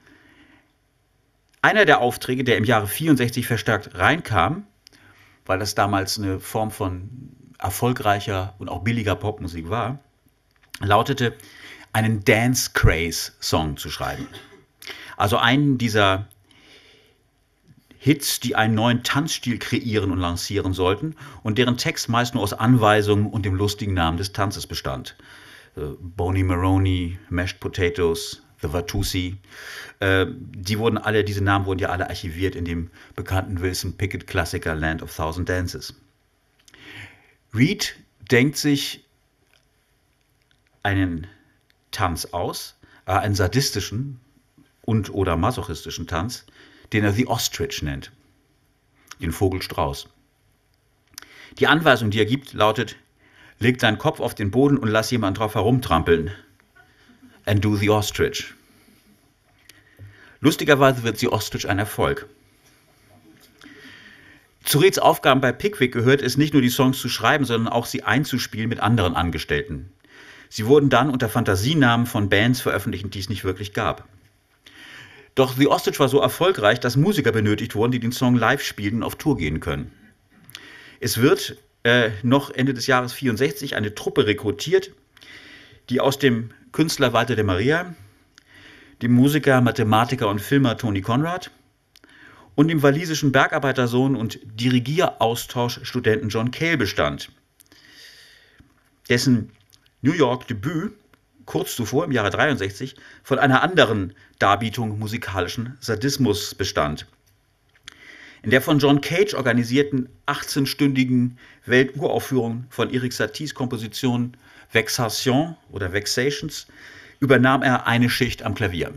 Einer der Aufträge, der im Jahre vierundsechzig verstärkt reinkam, weil das damals eine Form von erfolgreicher und auch billiger Popmusik war, lautete, einen Dance-Craze-Song zu schreiben. Also einen dieser Hits, die einen neuen Tanzstil kreieren und lancieren sollten und deren Text meist nur aus Anweisungen und dem lustigen Namen des Tanzes bestand. Uh, Boney Maroney, Mashed Potatoes, The Watusi. Uh, die wurden alle, diese Namen wurden ja alle archiviert in dem bekannten Wilson Pickett-Klassiker Land of Thousand Dances. Reed denkt sich einen Tanz aus, äh, einen sadistischen und oder masochistischen Tanz, den er The Ostrich nennt, den Vogelstrauß. Die Anweisung, die er gibt, lautet: Leg deinen Kopf auf den Boden und lass jemanden drauf herumtrampeln. And do the Ostrich. Lustigerweise wird The Ostrich ein Erfolg. Zu Reeds Aufgaben bei Pickwick gehört es, nicht nur die Songs zu schreiben, sondern auch sie einzuspielen mit anderen Angestellten. Sie wurden dann unter Fantasienamen von Bands veröffentlicht, die es nicht wirklich gab. Doch The Ostrich war so erfolgreich, dass Musiker benötigt wurden, die den Song live spielen und auf Tour gehen können. Es wird äh, noch Ende des Jahres vierundsechzig eine Truppe rekrutiert, die aus dem Künstler Walter de Maria, dem Musiker, Mathematiker und Filmer Tony Conrad und dem walisischen Bergarbeitersohn und Dirigieraustauschstudenten John Cale bestand, dessen New York Debüt kurz zuvor, im Jahre dreiundsechzig, von einer anderen Darbietung musikalischen Sadismus bestand. In der von John Cage organisierten achtzehnstündigen Welturaufführung von Erik Saties Komposition Vexation oder Vexations übernahm er eine Schicht am Klavier.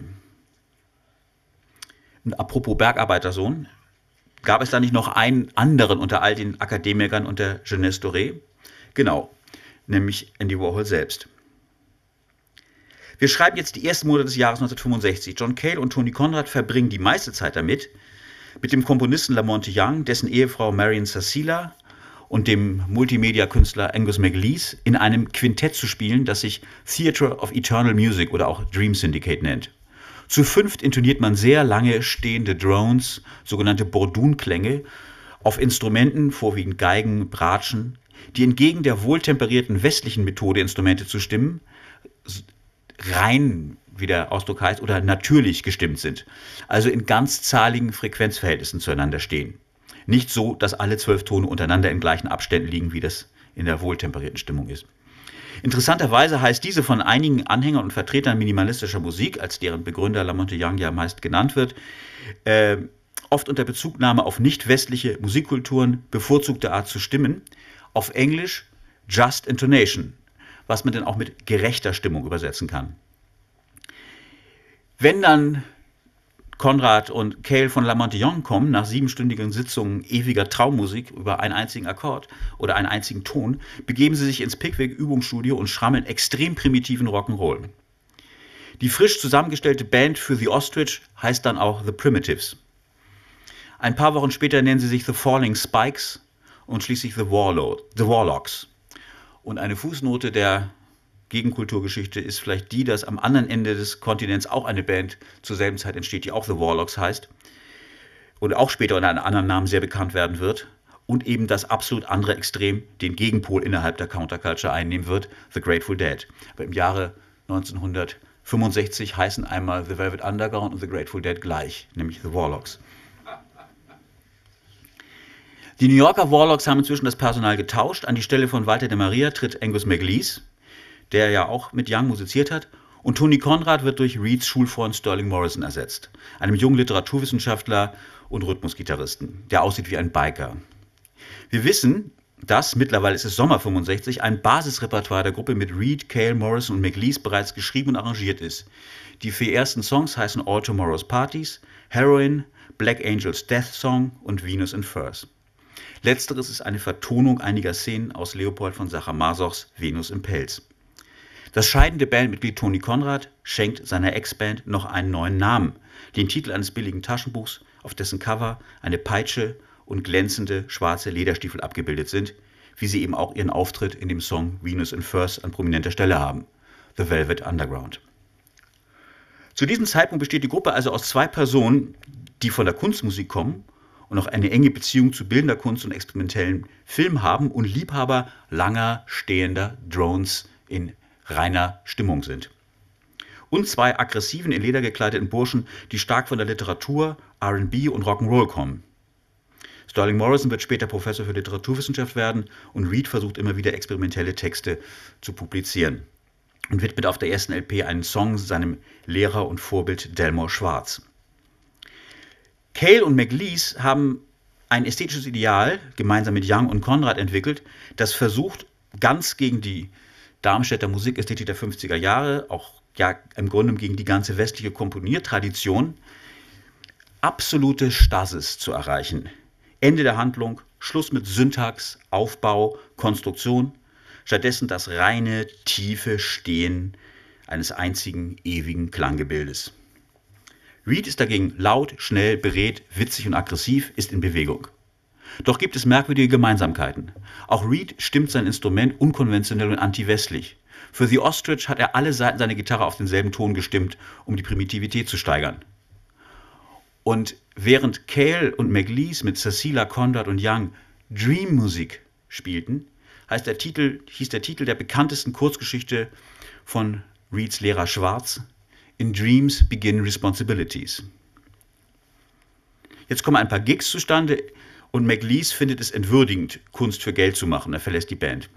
Und apropos Bergarbeitersohn, gab es da nicht noch einen anderen unter all den Akademikern und der Jeunesse Dorée? Genau, nämlich Andy Warhol selbst. Wir schreiben jetzt die ersten Monate des Jahres neunzehnhundertfünfundsechzig. John Cale und Tony Conrad verbringen die meiste Zeit damit, mit dem Komponisten Lamonte Young, dessen Ehefrau Marion Sassila und dem Multimedia-Künstler Angus MacLeese in einem Quintett zu spielen, das sich Theatre of Eternal Music oder auch Dream Syndicate nennt. Zu fünft intoniert man sehr lange stehende Drones, sogenannte Bordunklänge, auf Instrumenten, vorwiegend Geigen, Bratschen, die entgegen der wohltemperierten westlichen Methode, Instrumente zu stimmen, rein, wie der Ausdruck heißt, oder natürlich gestimmt sind. Also in ganzzahligen Frequenzverhältnissen zueinander stehen. Nicht so, dass alle zwölf Tone untereinander in gleichen Abständen liegen, wie das in der wohltemperierten Stimmung ist. Interessanterweise heißt diese von einigen Anhängern und Vertretern minimalistischer Musik, als deren Begründer Lamonte Young ja meist genannt wird, äh, oft unter Bezugnahme auf nicht-westliche Musikkulturen bevorzugte Art zu stimmen, auf Englisch Just Intonation, was man dann auch mit gerechter Stimmung übersetzen kann. Wenn dann Conrad und Cale von Lamonte Young kommen, nach siebenstündigen Sitzungen ewiger Traummusik über einen einzigen Akkord oder einen einzigen Ton, begeben sie sich ins Pickwick-Übungsstudio und schrammeln extrem primitiven Rock'n'Roll. Die frisch zusammengestellte Band für The Ostrich heißt dann auch The Primitives. Ein paar Wochen später nennen sie sich The Falling Spikes und schließlich The, Warlord, The Warlocks. Und eine Fußnote der Gegenkulturgeschichte ist vielleicht die, dass am anderen Ende des Kontinents auch eine Band zur selben Zeit entsteht, die auch The Warlocks heißt und auch später unter einem anderen Namen sehr bekannt werden wird und eben das absolut andere Extrem, den Gegenpol innerhalb der Counterculture einnehmen wird, The Grateful Dead. Aber im Jahre neunzehnhundertfünfundsechzig heißen einmal The Velvet Underground und The Grateful Dead gleich, nämlich The Warlocks. Die New Yorker Warlocks haben inzwischen das Personal getauscht. An die Stelle von Walter de Maria tritt Angus MacLeese, der ja auch mit Young musiziert hat, und Tony Conrad wird durch Reeds Schulfreund Sterling Morrison ersetzt, einem jungen Literaturwissenschaftler und Rhythmusgitarristen, der aussieht wie ein Biker. Wir wissen, dass, mittlerweile ist es Sommer fünfundsechzig, ein Basisrepertoire der Gruppe mit Reed, Cale, Morrison und McLeese bereits geschrieben und arrangiert ist. Die vier ersten Songs heißen All Tomorrow's Parties, Heroin, Black Angels Death Song und Venus in Furs. Letzteres ist eine Vertonung einiger Szenen aus Leopold von Sacher-Masochs Venus im Pelz. Das scheidende Bandmitglied Tony Conrad schenkt seiner Ex-Band noch einen neuen Namen, den Titel eines billigen Taschenbuchs, auf dessen Cover eine Peitsche und glänzende schwarze Lederstiefel abgebildet sind, wie sie eben auch ihren Auftritt in dem Song Venus in Furs an prominenter Stelle haben, The Velvet Underground. Zu diesem Zeitpunkt besteht die Gruppe also aus zwei Personen, die von der Kunstmusik kommen und auch eine enge Beziehung zu bildender Kunst und experimentellen Film haben und Liebhaber langer, stehender Drones in reiner Stimmung sind. Und zwei aggressiven, in Leder gekleideten Burschen, die stark von der Literatur, R and B und Rock'n'Roll kommen. Sterling Morrison wird später Professor für Literaturwissenschaft werden und Reed versucht immer wieder experimentelle Texte zu publizieren und widmet auf der ersten L P einen Song seinem Lehrer und Vorbild Delmore Schwartz. Cale und McLeese haben ein ästhetisches Ideal gemeinsam mit Young und Conrad entwickelt, das versucht, ganz gegen die Darmstädter Musikästhetik der fünfziger Jahre, auch ja im Grunde gegen die ganze westliche Komponiertradition, absolute Stasis zu erreichen. Ende der Handlung, Schluss mit Syntax, Aufbau, Konstruktion, stattdessen das reine, tiefe Stehen eines einzigen, ewigen Klanggebildes. Reed ist dagegen laut, schnell, beredt, witzig und aggressiv, ist in Bewegung. Doch gibt es merkwürdige Gemeinsamkeiten. Auch Reed stimmt sein Instrument unkonventionell und anti-westlich. Für The Ostrich hat er alle Seiten seiner Gitarre auf denselben Ton gestimmt, um die Primitivität zu steigern. Und während Cale und McLeese mit Cecilia, Conrad und Young Dream-Musik spielten, heißt der Titel, hieß der Titel der bekanntesten Kurzgeschichte von Reeds Lehrer Schwartz: In Dreams Begin Responsibilities. Jetzt kommen ein paar Gigs zustande und McLeese findet es entwürdigend, Kunst für Geld zu machen. Er verlässt die Band.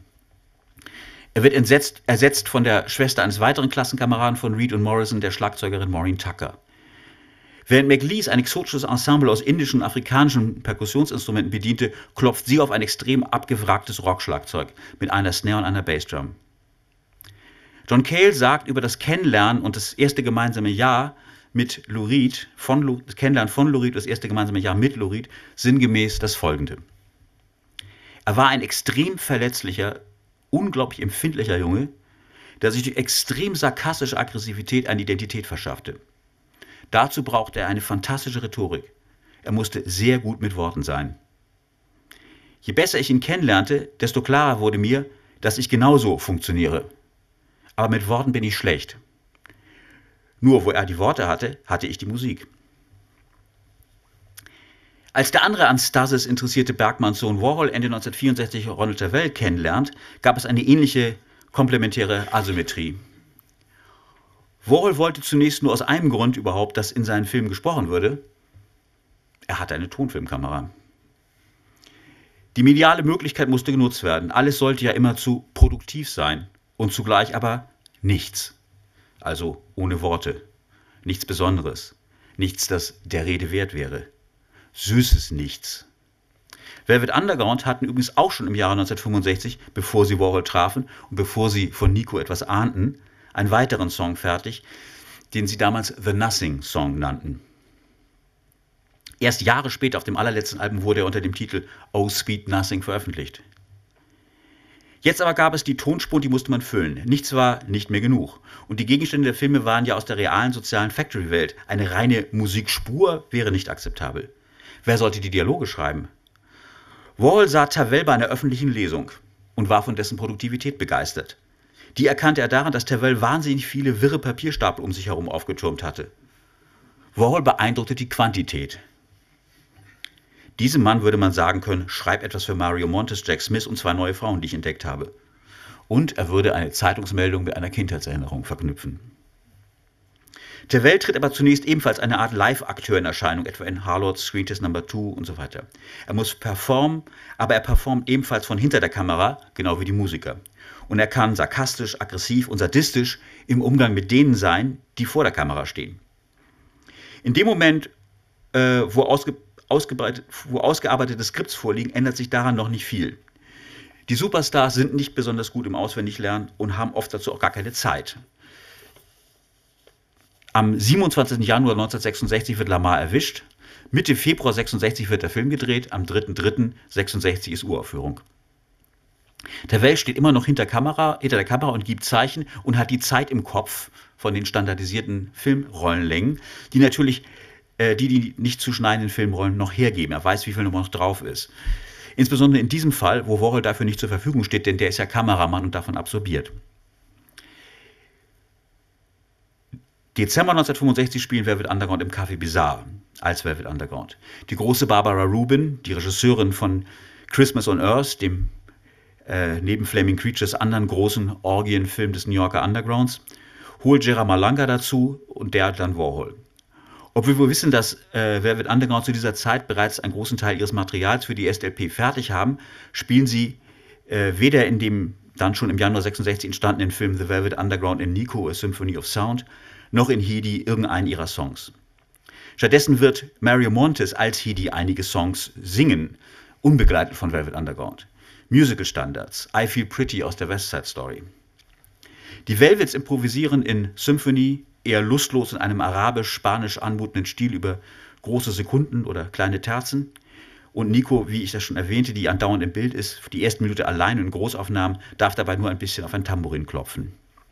Er wird entsetzt, ersetzt von der Schwester eines weiteren Klassenkameraden von Reed und Morrison, der Schlagzeugerin Maureen Tucker. Während McLeese ein exotisches Ensemble aus indischen und afrikanischen Perkussionsinstrumenten bediente, klopft sie auf ein extrem abgewracktes Rockschlagzeug mit einer Snare und einer Bassdrum. John Cale sagt über das Kennenlernen und das erste gemeinsame Jahr mit Lou Reed, von Lou, das Kennenlernen von Lou Reed, das erste gemeinsame Jahr mit Lou Reed, sinngemäß das Folgende: Er war ein extrem verletzlicher, unglaublich empfindlicher Junge, der sich durch extrem sarkastische Aggressivität eine Identität verschaffte. Dazu brauchte er eine fantastische Rhetorik. Er musste sehr gut mit Worten sein. Je besser ich ihn kennenlernte, desto klarer wurde mir, dass ich genauso funktioniere. Aber mit Worten bin ich schlecht. Nur wo er die Worte hatte, hatte ich die Musik. Als der andere an Stasis interessierte Bergmanns Sohn Warhol Ende neunzehnhundertvierundsechzig Ronald Tavel kennenlernt, gab es eine ähnliche komplementäre Asymmetrie. Warhol wollte zunächst nur aus einem Grund überhaupt, dass in seinen Filmen gesprochen würde: Er hatte eine Tonfilmkamera. Die mediale Möglichkeit musste genutzt werden. Alles sollte ja immerzu produktiv sein und zugleich aber nichts. Also ohne Worte. Nichts Besonderes. Nichts, das der Rede wert wäre. Süßes Nichts. Velvet Underground hatten übrigens auch schon im Jahre neunzehnhundertfünfundsechzig, bevor sie Warhol trafen und bevor sie von Nico etwas ahnten, einen weiteren Song fertig, den sie damals The Nothing Song nannten. Erst Jahre später auf dem allerletzten Album wurde er unter dem Titel Oh Sweet Nothing veröffentlicht. Jetzt aber gab es die Tonspur, die musste man füllen. Nichts war nicht mehr genug. Und die Gegenstände der Filme waren ja aus der realen sozialen Factory-Welt. Eine reine Musikspur wäre nicht akzeptabel. Wer sollte die Dialoge schreiben? Warhol sah Tavel bei einer öffentlichen Lesung und war von dessen Produktivität begeistert. Die erkannte er daran, dass Tavel wahnsinnig viele wirre Papierstapel um sich herum aufgetürmt hatte. Warhol beeindruckte die Quantität. Diesem Mann würde man sagen können: Schreib etwas für Mario Montes, Jack Smith und zwei neue Frauen, die ich entdeckt habe. Und er würde eine Zeitungsmeldung mit einer Kindheitserinnerung verknüpfen. Tavel tritt aber zunächst ebenfalls eine Art Live-Akteur in Erscheinung, etwa in Harlots, Screen Test Number zwei und so weiter. Er muss performen, aber er performt ebenfalls von hinter der Kamera, genau wie die Musiker. Und er kann sarkastisch, aggressiv und sadistisch im Umgang mit denen sein, die vor der Kamera stehen. In dem Moment, äh, wo, ausge, ausgebreitet, wo ausgearbeitete Skripts vorliegen, ändert sich daran noch nicht viel. Die Superstars sind nicht besonders gut im Auswendiglernen und haben oft dazu auch gar keine Zeit. Am siebenundzwanzigsten Januar neunzehnhundertsechsundsechzig wird Lamar erwischt. Mitte Februar sechsundsechzig wird der Film gedreht. Am dritter dritter sechsundsechzig ist Uraufführung. Terwell steht immer noch hinter, Kamera, hinter der Kamera und gibt Zeichen und hat die Zeit im Kopf von den standardisierten Filmrollenlängen, die natürlich äh, die, die nicht zu schneidenden Filmrollen noch hergeben. Er weiß, wie viel noch drauf ist. Insbesondere in diesem Fall, wo Warhol dafür nicht zur Verfügung steht, denn der ist ja Kameramann und davon absorbiert. Dezember neunzehnhundertfünfundsechzig spielen Velvet Underground im Café Bizarre als Velvet Underground. Die große Barbara Rubin, die Regisseurin von Christmas on Earth, dem äh, neben Flaming Creatures anderen großen Orgienfilm des New Yorker Undergrounds, holt Gerard Malanga dazu und der dann Warhol. Obwohl wir wissen, dass äh, Velvet Underground zu dieser Zeit bereits einen großen Teil ihres Materials für die S L P fertig haben, spielen sie äh, weder in dem dann schon im Januar sechsundsechzig entstandenen Film The Velvet Underground in Nico, A Symphony of Sound, noch in Heedy irgendeinen ihrer Songs. Stattdessen wird Mario Montez als Heedy einige Songs singen, unbegleitet von Velvet Underground. Musical-Standards, I Feel Pretty aus der West Side Story. Die Velvets improvisieren in Symphony eher lustlos in einem arabisch-spanisch anmutenden Stil über große Sekunden oder kleine Terzen. Und Nico, wie ich das schon erwähnte, die andauernd im Bild ist, die erste Minute allein in Großaufnahmen, darf dabei nur ein bisschen auf ein Tambourin klopfen.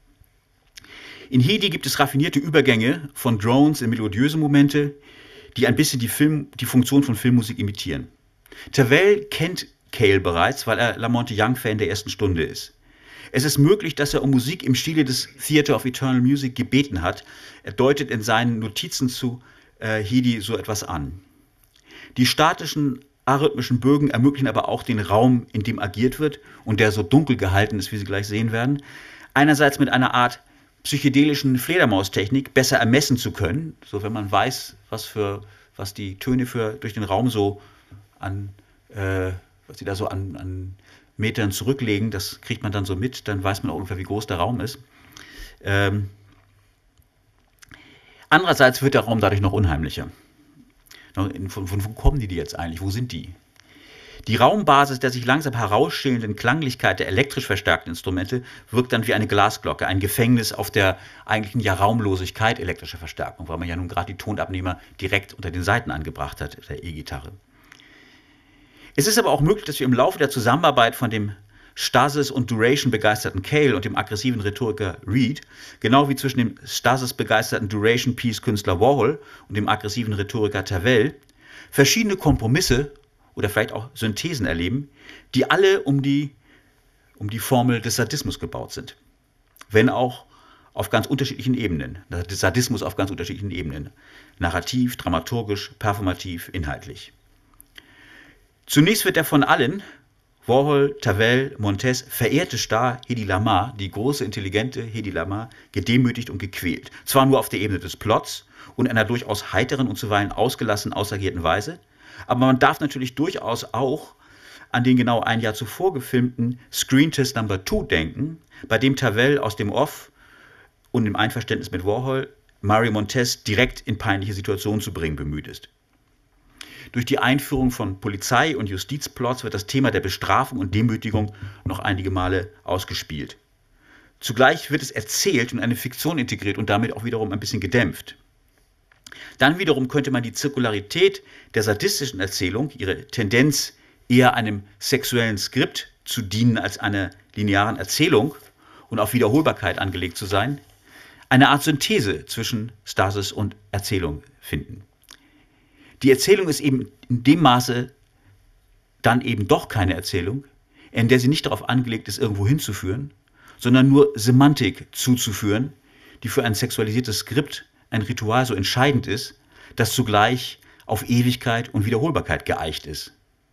In Heedy gibt es raffinierte Übergänge von Drones in melodiöse Momente, die ein bisschen die, Film, die Funktion von Filmmusik imitieren. Terwell kennt Cale bereits, weil er La Monte Young-Fan der ersten Stunde ist. Es ist möglich, dass er um Musik im Stile des Theatre of Eternal Music gebeten hat. Er deutet in seinen Notizen zu äh, Heedy so etwas an. Die statischen, arrhythmischen Bögen ermöglichen aber auch den Raum, in dem agiert wird und der so dunkel gehalten ist, wie Sie gleich sehen werden. Einerseits mit einer Art psychedelischen Fledermaustechnik besser ermessen zu können, so wenn man weiß, was für was die Töne für durch den Raum so an äh, was die da so an, an Metern zurücklegen, das kriegt man dann so mit, dann weiß man auch ungefähr, wie groß der Raum ist. Ähm Andererseits wird der Raum dadurch noch unheimlicher. Von, von, von wo kommen die, die jetzt eigentlich? Wo sind die? Die Raumbasis der sich langsam herausschälenden Klanglichkeit der elektrisch verstärkten Instrumente wirkt dann wie eine Glasglocke, ein Gefängnis auf der eigentlichen ja Raumlosigkeit elektrischer Verstärkung, weil man ja nun gerade die Tonabnehmer direkt unter den Saiten angebracht hat, der E-Gitarre. Es ist aber auch möglich, dass wir im Laufe der Zusammenarbeit von dem Stasis- und Duration-begeisterten Cale und dem aggressiven Rhetoriker Reed, genau wie zwischen dem Stasis-begeisterten Duration-Piece-Künstler Warhol und dem aggressiven Rhetoriker Terwell, verschiedene Kompromisse oder vielleicht auch Synthesen erleben, die alle um die, um die Formel des Sadismus gebaut sind. Wenn auch auf ganz unterschiedlichen Ebenen. Des Sadismus auf ganz unterschiedlichen Ebenen. Narrativ, dramaturgisch, performativ, inhaltlich. Zunächst wird der von allen, Warhol, Terwell, Montez, verehrte Star Hedy Lamarr, die große, intelligente Hedy Lamarr, gedemütigt und gequält. Zwar nur auf der Ebene des Plots und einer durchaus heiteren und zuweilen ausgelassen ausagierten Weise, aber man darf natürlich durchaus auch an den genau ein Jahr zuvor gefilmten Screen Test Number zwei denken, bei dem Terwell aus dem Off und im Einverständnis mit Warhol Mario Montez direkt in peinliche Situationen zu bringen bemüht ist. Durch die Einführung von Polizei- und Justizplots wird das Thema der Bestrafung und Demütigung noch einige Male ausgespielt. Zugleich wird es erzählt und eine Fiktion integriert und damit auch wiederum ein bisschen gedämpft. Dann wiederum könnte man die Zirkularität der sadistischen Erzählung, ihre Tendenz eher einem sexuellen Skript zu dienen als einer linearen Erzählung und auf Wiederholbarkeit angelegt zu sein, eine Art Synthese zwischen Stasis und Erzählung finden. Die Erzählung ist eben in dem Maße dann eben doch keine Erzählung, in der sie nicht darauf angelegt ist, irgendwo hinzuführen, sondern nur Semantik zuzuführen, die für ein sexualisiertes Skript, ein Ritual so entscheidend ist, das zugleich auf Ewigkeit und Wiederholbarkeit geeicht ist.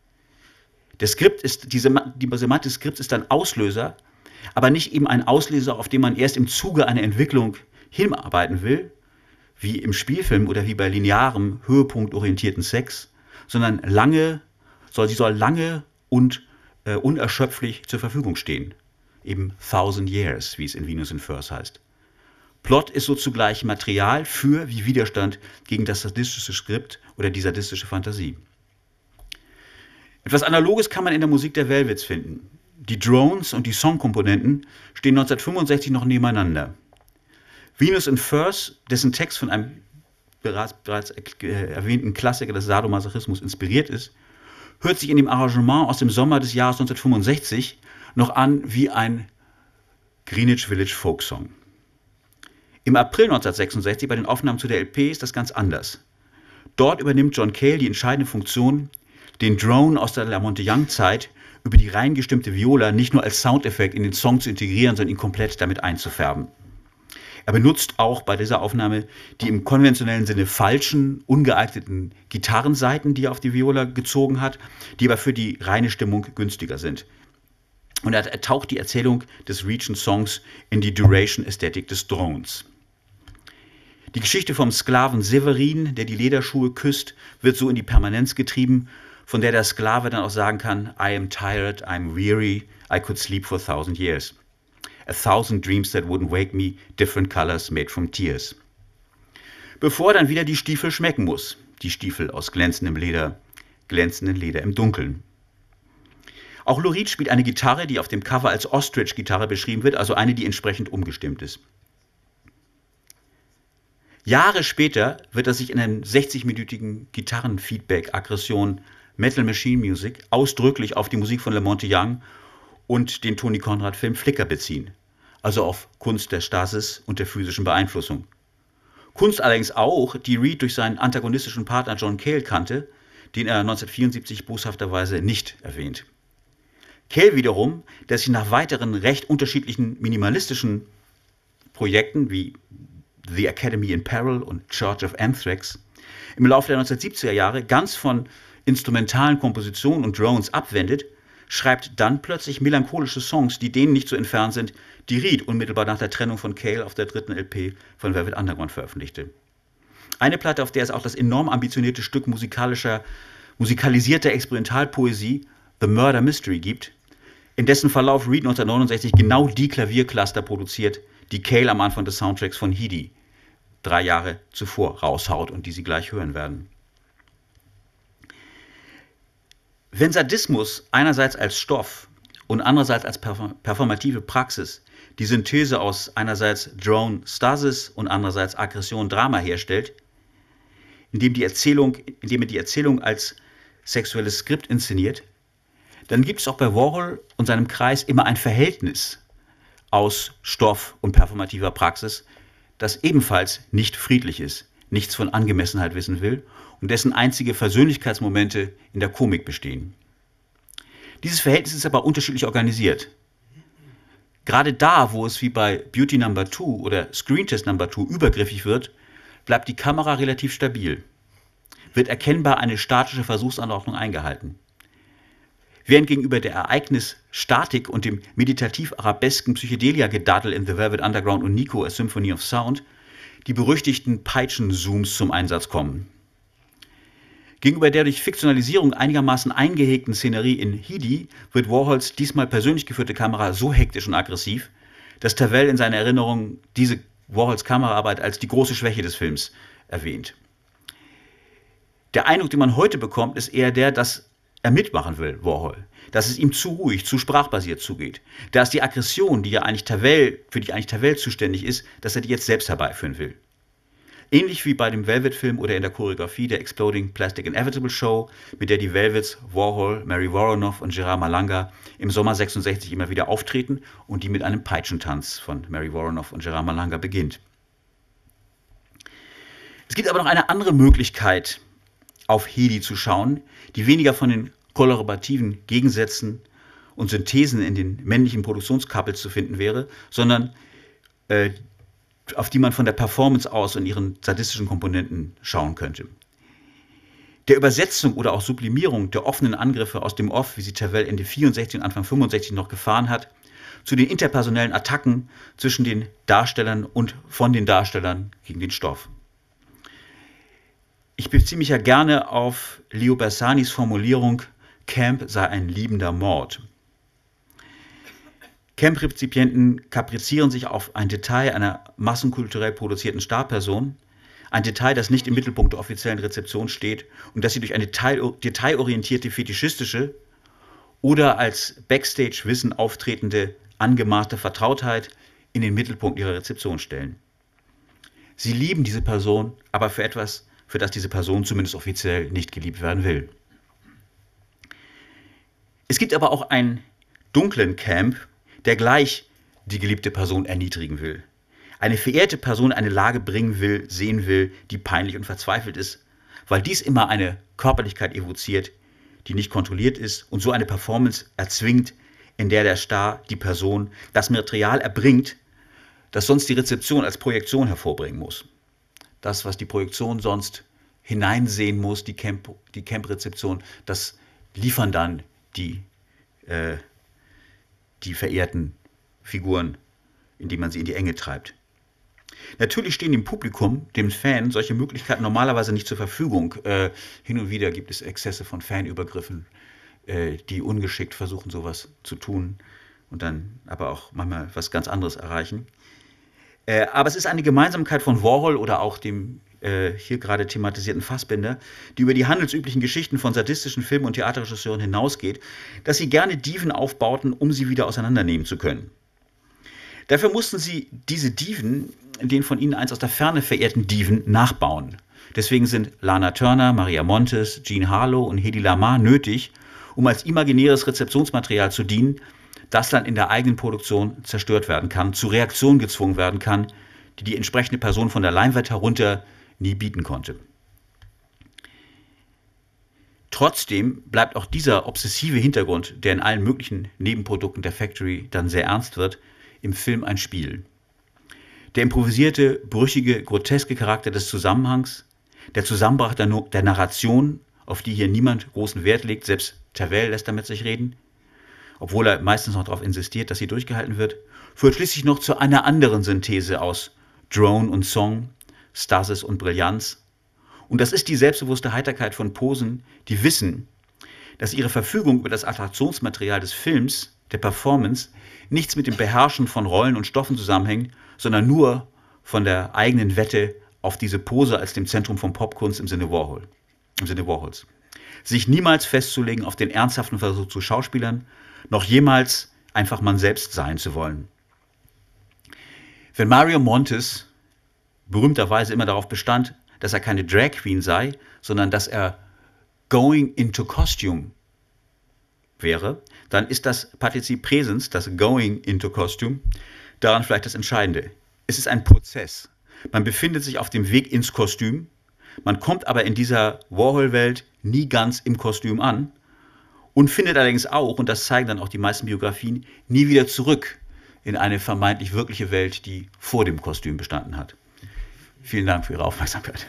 Der Skript ist, die, Sem- die Semantik des Skripts ist ein Auslöser, aber nicht eben ein Auslöser, auf den man erst im Zuge einer Entwicklung hinarbeiten will, wie im Spielfilm oder wie bei linearem, höhepunktorientierten Sex, sondern lange, soll, sie soll lange und äh, unerschöpflich zur Verfügung stehen. Eben thousand years, wie es in Venus in Furs heißt. Plot ist so zugleich Material für wie Widerstand gegen das sadistische Skript oder die sadistische Fantasie. Etwas Analoges kann man in der Musik der Velvets finden. die Drones und die Songkomponenten stehen neunzehnhundertfünfundsechzig noch nebeneinander. Venus and Furs, dessen Text von einem bereits, bereits erwähnten Klassiker des Sadomasochismus inspiriert ist, hört sich in dem Arrangement aus dem Sommer des Jahres neunzehnhundertfünfundsechzig noch an wie ein Greenwich Village Folksong. Im April neunzehnhundertsechsundsechzig bei den Aufnahmen zu der L P ist das ganz anders. Dort übernimmt John Cale die entscheidende Funktion, den Drone aus der La Monte Young-Zeit über die rein gestimmte Viola nicht nur als Soundeffekt in den Song zu integrieren, sondern ihn komplett damit einzufärben. Er benutzt auch bei dieser Aufnahme die im konventionellen Sinne falschen, ungeeigneten Gitarrensaiten, die er auf die Viola gezogen hat, die aber für die reine Stimmung günstiger sind. Und er taucht die Erzählung des Region-Songs in die Duration-Ästhetik des Drones. Die Geschichte vom Sklaven Severin, der die Lederschuhe küsst, wird so in die Permanenz getrieben, von der der Sklave dann auch sagen kann, I am tired, I'm weary, I could sleep for a thousand years. A thousand dreams that wouldn't wake me, different colors made from tears. Bevor er dann wieder die Stiefel schmecken muss, die Stiefel aus glänzendem Leder, glänzendem Leder im Dunkeln. Auch Lou Reed spielt eine Gitarre, die auf dem Cover als Ostrich-Gitarre beschrieben wird, also eine, die entsprechend umgestimmt ist. Jahre später wird er sich in einem sechzig-minütigen Gitarrenfeedback-Aggression Metal Machine Music ausdrücklich auf die Musik von La Monte Young und den Tony Conrad-Film Flicker beziehen, also auf Kunst der Stasis und der physischen Beeinflussung. Kunst allerdings auch, die Reed durch seinen antagonistischen Partner John Cale kannte, den er neunzehnhundertvierundsiebzig boshafterweise nicht erwähnt. Cale wiederum, der sich nach weiteren recht unterschiedlichen minimalistischen Projekten wie The Academy in Peril und Church of Anthrax im Laufe der neunzehnhundertsiebziger Jahre ganz von instrumentalen Kompositionen und Drones abwendet, schreibt dann plötzlich melancholische Songs, die denen nicht so entfernt sind, die Reed unmittelbar nach der Trennung von Cale auf der dritten L P von Velvet Underground veröffentlichte. Eine Platte, auf der es auch das enorm ambitionierte Stück musikalischer, musikalisierter Experimentalpoesie The Murder Mystery gibt, in dessen Verlauf Reed neunzehnhundertneunundsechzig genau die Klaviercluster produziert, die Cale am Anfang des Soundtracks von Heedy drei Jahre zuvor raushaut und die Sie gleich hören werden. Wenn Sadismus einerseits als Stoff und andererseits als performative Praxis die Synthese aus einerseits Drone Stasis und andererseits Aggression Drama herstellt, indem, die Erzählung, indem er die Erzählung als sexuelles Skript inszeniert, dann gibt es auch bei Warhol und seinem Kreis immer ein Verhältnis aus Stoff und performativer Praxis, das ebenfalls nicht friedlich ist, nichts von Angemessenheit wissen will und dessen einzige Versöhnlichkeitsmomente in der Komik bestehen. Dieses Verhältnis ist aber unterschiedlich organisiert. Gerade da, wo es wie bei Beauty Number Two oder Screen Test Number Two übergriffig wird, bleibt die Kamera relativ stabil. Wird erkennbar eine statische Versuchsanordnung eingehalten. Während gegenüber der Ereignisstatik und dem meditativ-arabesken Psychedelia-Gedaddel in The Velvet Underground und Nico, A Symphony of Sound, die berüchtigten Peitschenzooms zum Einsatz kommen. Gegenüber der durch Fiktionalisierung einigermaßen eingehegten Szenerie in Heedy wird Warhols diesmal persönlich geführte Kamera so hektisch und aggressiv, dass Tavel in seiner Erinnerung diese Warhols Kameraarbeit als die große Schwäche des Films erwähnt. Der Eindruck, den man heute bekommt, ist eher der, dass er mitmachen will, Warhol. Dass es ihm zu ruhig, zu sprachbasiert zugeht. Dass die Aggression, die ja eigentlich Tavel, für die eigentlich Tavel zuständig ist, dass er die jetzt selbst herbeiführen will. Ähnlich wie bei dem Velvet-Film oder in der Choreografie der Exploding Plastic Inevitable Show, mit der die Velvets Warhol, Mary Woronov und Gerard Malanga im Sommer sechsundsechzig immer wieder auftreten und die mit einem Peitschentanz von Mary Woronov und Gerard Malanga beginnt. Es gibt aber noch eine andere Möglichkeit, auf Heedy zu schauen, die weniger von den kollaborativen Gegensätzen und Synthesen in den männlichen Produktionskouples zu finden wäre, sondern äh, auf die man von der Performance aus und ihren sadistischen Komponenten schauen könnte. Der Übersetzung oder auch Sublimierung der offenen Angriffe aus dem Off, wie sie Tavel Ende vierundsechzig und Anfang fünfundsechzig noch gefahren hat, zu den interpersonellen Attacken zwischen den Darstellern und von den Darstellern gegen den Stoff. Ich beziehe mich ja gerne auf Leo Bersanis Formulierung, Camp sei ein liebender Mord. Camp-Rezipienten kaprizieren sich auf ein Detail einer massenkulturell produzierten Starperson, ein Detail, das nicht im Mittelpunkt der offiziellen Rezeption steht und das sie durch eine detailorientierte fetischistische oder als Backstage-Wissen auftretende, angemaßte Vertrautheit in den Mittelpunkt ihrer Rezeption stellen. Sie lieben diese Person, aber für etwas, für das diese Person zumindest offiziell nicht geliebt werden will. Es gibt aber auch einen dunklen Camp, der gleich die geliebte Person erniedrigen will. Eine verehrte Person in eine Lage bringen will, sehen will, die peinlich und verzweifelt ist, weil dies immer eine Körperlichkeit evoziert, die nicht kontrolliert ist und so eine Performance erzwingt, in der der Star, die Person, das Material erbringt, das sonst die Rezeption als Projektion hervorbringen muss. Das, was die Projektion sonst hineinsehen muss, die Camp, die Camp-Rezeption, das liefern dann die, äh, die verehrten Figuren, indem man sie in die Enge treibt. Natürlich stehen dem Publikum, dem Fan, solche Möglichkeiten normalerweise nicht zur Verfügung. Äh, hin und wieder gibt es Exzesse von Fanübergriffen, äh, die ungeschickt versuchen, sowas zu tun und dann aber auch manchmal was ganz anderes erreichen. Äh, aber es ist eine Gemeinsamkeit von Warhol oder auch dem äh, hier gerade thematisierten Fassbinder, die über die handelsüblichen Geschichten von sadistischen Film- und Theaterregisseuren hinausgeht, dass sie gerne Diven aufbauten, um sie wieder auseinandernehmen zu können. Dafür mussten sie diese Diven, den von ihnen einst aus der Ferne verehrten Diven, nachbauen. Deswegen sind Lana Turner, Maria Montes, Jean Harlow und Hedy Lamarr nötig, um als imaginäres Rezeptionsmaterial zu dienen, das dann in der eigenen Produktion zerstört werden kann, zu Reaktionen gezwungen werden kann, die die entsprechende Person von der Leinwand herunter nie bieten konnte. Trotzdem bleibt auch dieser obsessive Hintergrund, der in allen möglichen Nebenprodukten der Factory dann sehr ernst wird, im Film ein Spiel. Der improvisierte, brüchige, groteske Charakter des Zusammenhangs, der Zusammenbruch der, no der Narration, auf die hier niemand großen Wert legt, selbst Tavel lässt damit sich reden, obwohl er meistens noch darauf insistiert, dass sie durchgehalten wird, führt schließlich noch zu einer anderen Synthese aus Drone und Song, Stasis und Brillanz. Und das ist die selbstbewusste Heiterkeit von Posen, die wissen, dass ihre Verfügung über das Attraktionsmaterial des Films, der Performance, nichts mit dem Beherrschen von Rollen und Stoffen zusammenhängt, sondern nur von der eigenen Wette auf diese Pose als dem Zentrum von Popkunst im Sinne Warhol, im Sinne Warhols. Sich niemals festzulegen auf den ernsthaften Versuch zu Schauspielern, noch jemals einfach man selbst sein zu wollen. Wenn Mario Montes berühmterweise immer darauf bestand, dass er keine Drag Queen sei, sondern dass er going into costume wäre, dann ist das Partizip Präsens, das going into costume, daran vielleicht das Entscheidende. Es ist ein Prozess. Man befindet sich auf dem Weg ins Kostüm, man kommt aber in dieser Warhol-Welt nie ganz im Kostüm an und findet allerdings auch, und das zeigen dann auch die meisten Biografien, nie wieder zurück in eine vermeintlich wirkliche Welt, die vor dem Kostüm bestanden hat. Vielen Dank für Ihre Aufmerksamkeit.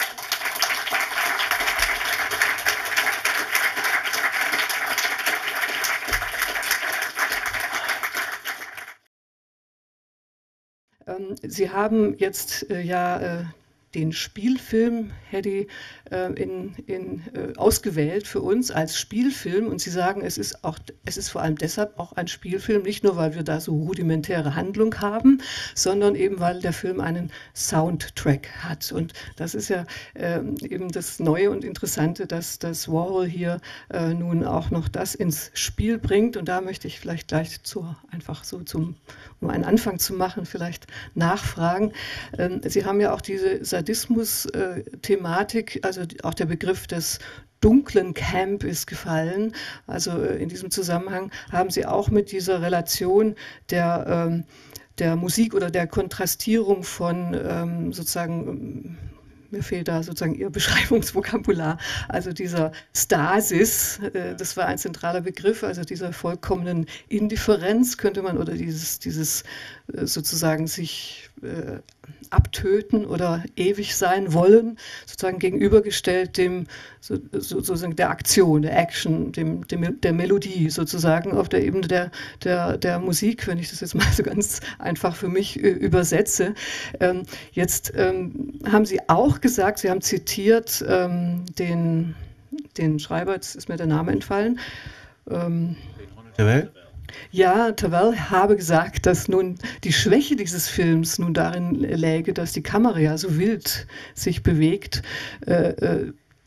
Sie haben jetzt äh, ja äh, den Spielfilm, Hedy, äh, in, in, äh, ausgewählt für uns als Spielfilm. Und Sie sagen, es ist, auch, es ist vor allem deshalb auch ein Spielfilm, nicht nur, weil wir da so rudimentäre Handlung haben, sondern eben, weil der Film einen Soundtrack hat. Und das ist ja äh, eben das Neue und Interessante, dass das Warhol hier äh, nun auch noch das ins Spiel bringt. Und da möchte ich vielleicht gleich zu, einfach so zum, um einen Anfang zu machen, vielleicht nachfragen. Ähm, Sie haben ja auch diese Sadismus-Thematik, also auch der Begriff des dunklen Camp ist gefallen. Also in diesem Zusammenhang haben Sie auch mit dieser Relation der, der Musik oder der Kontrastierung von sozusagen, mir fehlt da sozusagen Ihr Beschreibungsvokabular, also dieser Stasis, das war ein zentraler Begriff, also dieser vollkommenen Indifferenz könnte man, oder dieses, dieses sozusagen sich äh, abtöten oder ewig sein wollen, sozusagen gegenübergestellt dem so, sozusagen der Aktion, der Action, dem, dem, der Melodie sozusagen auf der Ebene der, der, der Musik, wenn ich das jetzt mal so ganz einfach für mich äh, übersetze. Ähm, jetzt ähm, haben Sie auch gesagt, Sie haben zitiert ähm, den, den Schreiber, jetzt ist mir der Name entfallen. Ähm, Ja, Tavel habe gesagt, dass nun die Schwäche dieses Films nun darin läge, dass die Kamera ja so wild sich bewegt. Äh, äh,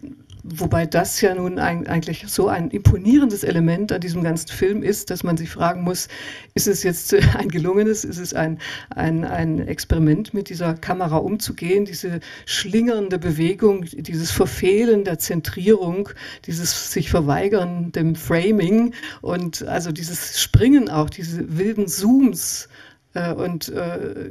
wobei das ja nun ein, eigentlich so ein imponierendes Element an diesem ganzen Film ist, dass man sich fragen muss, ist es jetzt ein gelungenes, ist es ein, ein, ein Experiment, mit dieser Kamera umzugehen, diese schlingernde Bewegung, dieses Verfehlen der Zentrierung, dieses sich verweigern dem Framing und also dieses Springen auch, diese wilden Zooms, und äh,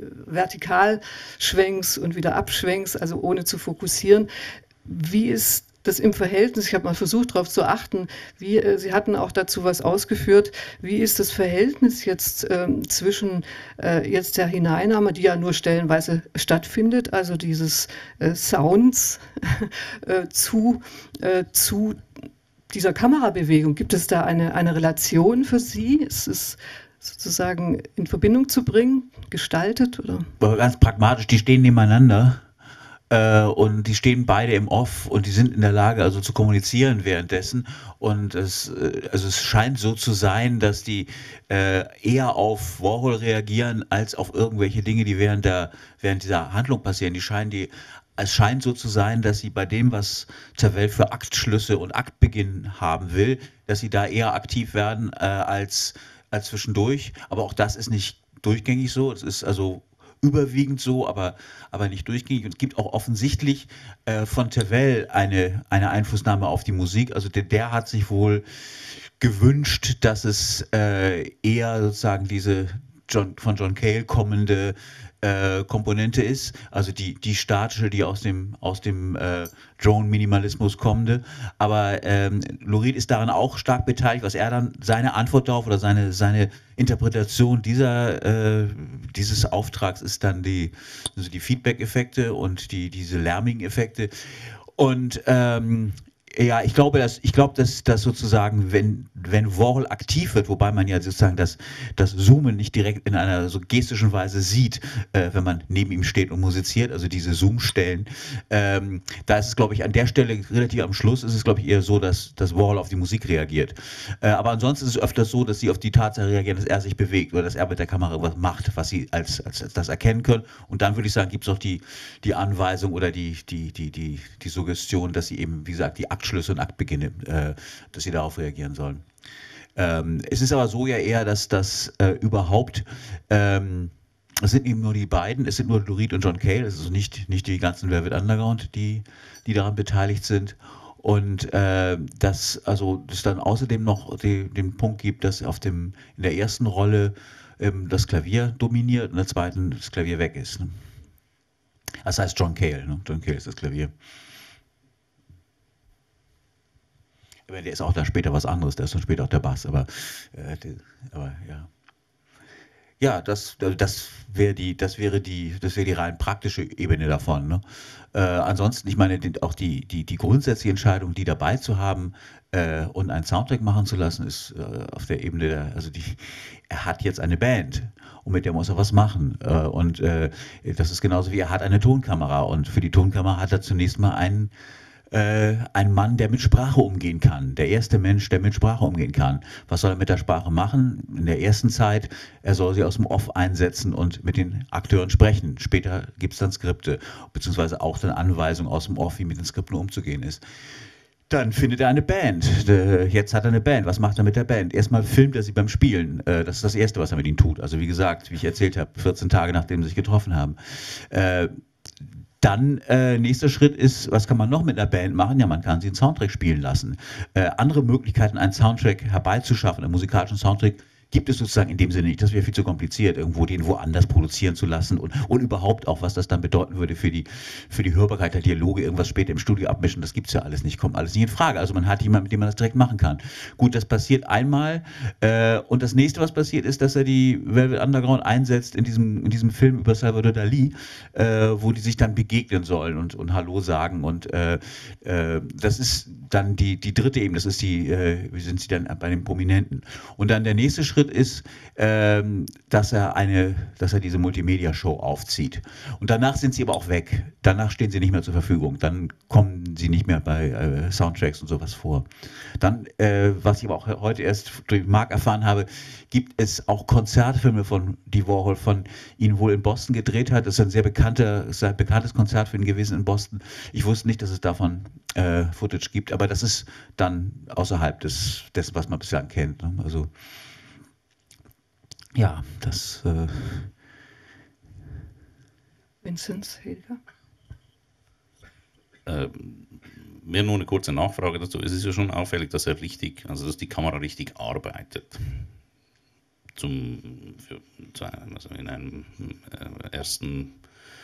Vertikalschwenks und wieder Abschwenks, also ohne zu fokussieren. Wie ist das im Verhältnis? Ich habe mal versucht, darauf zu achten. Wie, äh, Sie hatten auch dazu was ausgeführt. Wie ist das Verhältnis jetzt äh, zwischen äh, jetzt der Hineinnahme, die ja nur stellenweise stattfindet, also dieses äh, Sounds äh, zu, äh, zu dieser Kamerabewegung? Gibt es da eine, eine Relation für Sie? Ist es sozusagen in Verbindung zu bringen, gestaltet? Oder? Ganz pragmatisch, die stehen nebeneinander äh, und die stehen beide im Off und die sind in der Lage, also zu kommunizieren währenddessen. Und es, äh, also es scheint so zu sein, dass die äh, eher auf Warhol reagieren, als auf irgendwelche Dinge, die während, der, während dieser Handlung passieren. Die scheinen die Es scheint so zu sein, dass sie bei dem, was Tavel für Aktschlüsse und Aktbeginn haben will, dass sie da eher aktiv werden äh, als als zwischendurch, aber auch das ist nicht durchgängig so, es ist also überwiegend so, aber, aber nicht durchgängig. Und es gibt auch offensichtlich äh, von Tavel eine, eine Einflussnahme auf die Musik, also der, der hat sich wohl gewünscht, dass es äh, eher sozusagen diese John, von John Cale kommende äh, Komponente ist, also die, die statische, die aus dem, aus dem äh, Drone-Minimalismus kommende. Aber ähm, Lou Reed ist daran auch stark beteiligt, was er dann seine Antwort darauf oder seine, seine Interpretation dieser, äh, dieses Auftrags ist dann die, also die Feedback-Effekte und die, diese lärmigen Effekte. Und ähm, ja, ich glaube, dass, ich glaube, dass, dass sozusagen, wenn, wenn Warhol aktiv wird, wobei man ja sozusagen das, das Zoomen nicht direkt in einer so gestischen Weise sieht, äh, wenn man neben ihm steht und musiziert, also diese Zoom-Stellen, ähm, da ist es, glaube ich, an der Stelle relativ am Schluss ist es, glaube ich, eher so, dass, dass Warhol auf die Musik reagiert. Äh, aber ansonsten ist es öfters so, dass sie auf die Tatsache reagieren, dass er sich bewegt oder dass er mit der Kamera was macht, was sie als, als, als das erkennen können. Und dann würde ich sagen, gibt es auch die, die Anweisung oder die, die, die, die, die Suggestion, dass sie eben, wie gesagt, die Aktschlüsse und Aktbeginne, äh, dass sie darauf reagieren sollen. Ähm, es ist aber so ja eher, dass das äh, überhaupt, ähm, es sind eben nur die beiden, es sind nur Lou Reed und John Cale, es ist also nicht, nicht die ganzen Velvet Underground, die, die daran beteiligt sind. Und äh, dass also es dann außerdem noch die, den Punkt gibt, dass auf dem, in der ersten Rolle ähm, das Klavier dominiert und in der zweiten das Klavier weg ist. Ne? Das heißt John Cale, ne? John Cale ist das Klavier. Aber der ist auch dann später was anderes, der ist dann später auch der Bass, aber, äh, die, aber ja. Ja, das, das wäre die, das wäre die, das wäre die rein praktische Ebene davon. Ne? Äh, ansonsten, ich meine, die, auch die, die, die grundsätzliche Entscheidung, die dabei zu haben äh, und einen Soundtrack machen zu lassen, ist äh, auf der Ebene der, also die, er hat jetzt eine Band und mit der muss er was machen. Äh, und äh, das ist genauso wie er hat eine Tonkamera und für die Tonkamera hat er zunächst mal einen ein Mann, der mit Sprache umgehen kann. Der erste Mensch, der mit Sprache umgehen kann. Was soll er mit der Sprache machen? In der ersten Zeit, er soll sie aus dem Off einsetzen und mit den Akteuren sprechen. Später gibt es dann Skripte, beziehungsweise auch dann Anweisungen aus dem Off, wie mit den Skripten umzugehen ist. Dann findet er eine Band. Jetzt hat er eine Band. Was macht er mit der Band? Erstmal filmt er sie beim Spielen. Das ist das Erste, was er mit ihnen tut. Also wie gesagt, wie ich erzählt habe, vierzehn Tage nachdem sie sich getroffen haben. Dann, äh, nächster Schritt ist, was kann man noch mit einer Band machen? Ja, man kann sie einen Soundtrack spielen lassen. Äh, andere Möglichkeiten, einen Soundtrack herbeizuschaffen, einen musikalischen Soundtrack, gibt es sozusagen in dem Sinne nicht. Das wäre viel zu kompliziert, irgendwo den woanders produzieren zu lassen und, und überhaupt auch, was das dann bedeuten würde für die, für die Hörbarkeit der Dialoge, irgendwas später im Studio abmischen, das gibt es ja alles nicht, kommt alles nicht in Frage. Also man hat jemanden, mit dem man das direkt machen kann. Gut, das passiert einmal äh, und das nächste, was passiert, ist, dass er die Velvet Underground einsetzt in diesem, in diesem Film über Salvador Dali, äh, wo die sich dann begegnen sollen und, und Hallo sagen und äh, äh, das ist dann die, die dritte Ebene, das ist die, äh, wie sind sie dann bei den Prominenten. Und dann der nächste Schritt Schritt ist, ähm, dass er eine, dass er diese Multimedia-Show aufzieht. Und danach sind sie aber auch weg. Danach stehen sie nicht mehr zur Verfügung. Dann kommen sie nicht mehr bei äh, Soundtracks und sowas vor. Dann, äh, was ich aber auch heute erst durch Mark erfahren habe, gibt es auch Konzertfilme von die Warhol von ihnen wohl in Boston gedreht hat. Das ist ein sehr bekannter, ist ein bekanntes Konzert für ihn gewesen in Boston. Ich wusste nicht, dass es davon äh, Footage gibt, aber das ist dann außerhalb des, dessen, was man bislang kennt. Ne? Also ja, das. Äh Vinzenz, Helga? Ähm, mir nur eine kurze Nachfrage dazu. Es ist ja schon auffällig, dass er richtig, also dass die Kamera richtig arbeitet. Zum, für, zu einem, also in einem äh, ersten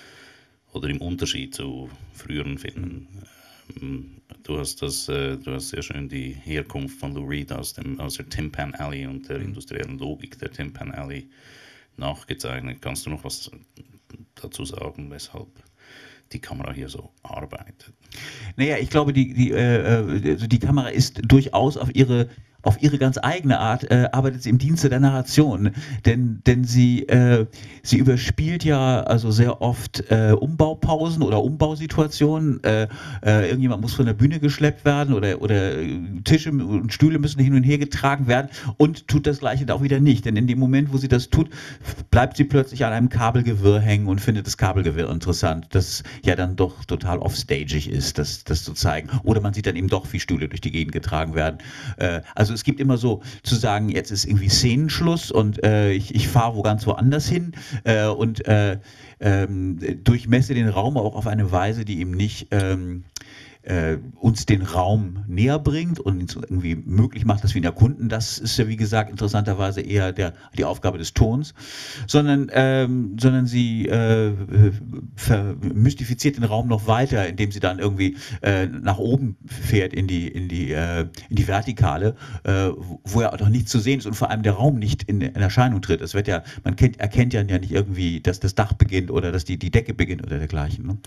oder im Unterschied zu früheren Filmen. Ähm, du hast das, äh, du hast sehr schön die Herkunft von Lou Reed aus, dem, aus der Tin Pan Alley und der industriellen Logik der Tin Pan Alley nachgezeichnet. Kannst du noch was dazu sagen, weshalb die Kamera hier so arbeitet? Naja, ich glaube, die, die, äh, die Kamera ist durchaus auf ihre, auf ihre ganz eigene Art, äh, arbeitet sie im Dienste der Narration. Denn, denn sie, äh, sie überspielt ja also sehr oft äh, Umbaupausen oder Umbausituationen. Äh, äh, irgendjemand muss von der Bühne geschleppt werden oder, oder Tische und Stühle müssen hin und her getragen werden und tut das Gleiche da auch wieder nicht. Denn in dem Moment, wo sie das tut, bleibt sie plötzlich an einem Kabelgewirr hängen und findet das Kabelgewirr interessant, das ja dann doch total offstagig ist, das, das zu zeigen. Oder man sieht dann eben doch, wie Stühle durch die Gegend getragen werden. Äh, also es gibt immer so zu sagen, jetzt ist irgendwie Szenenschluss und äh, ich, ich fahre wo ganz woanders hin äh, und äh, ähm, durchmesse den Raum auch auf eine Weise, die eben nicht ähm, äh, uns den Raum näher bringt und uns irgendwie möglich macht, dass wir ihn erkunden. Das ist ja, wie gesagt, interessanterweise eher der, die Aufgabe des Tons, sondern, ähm, sondern sie äh, vermystifiziert den Raum noch weiter, indem sie dann irgendwie äh, nach oben fährt in die, in die, äh, in die Vertikale, äh, wo ja auch noch nichts zu sehen ist und vor allem der Raum nicht in, in Erscheinung tritt. Es wird ja, man kennt, erkennt ja nicht irgendwie, dass das Dach beginnt oder dass die, die Decke beginnt oder dergleichen. Ne?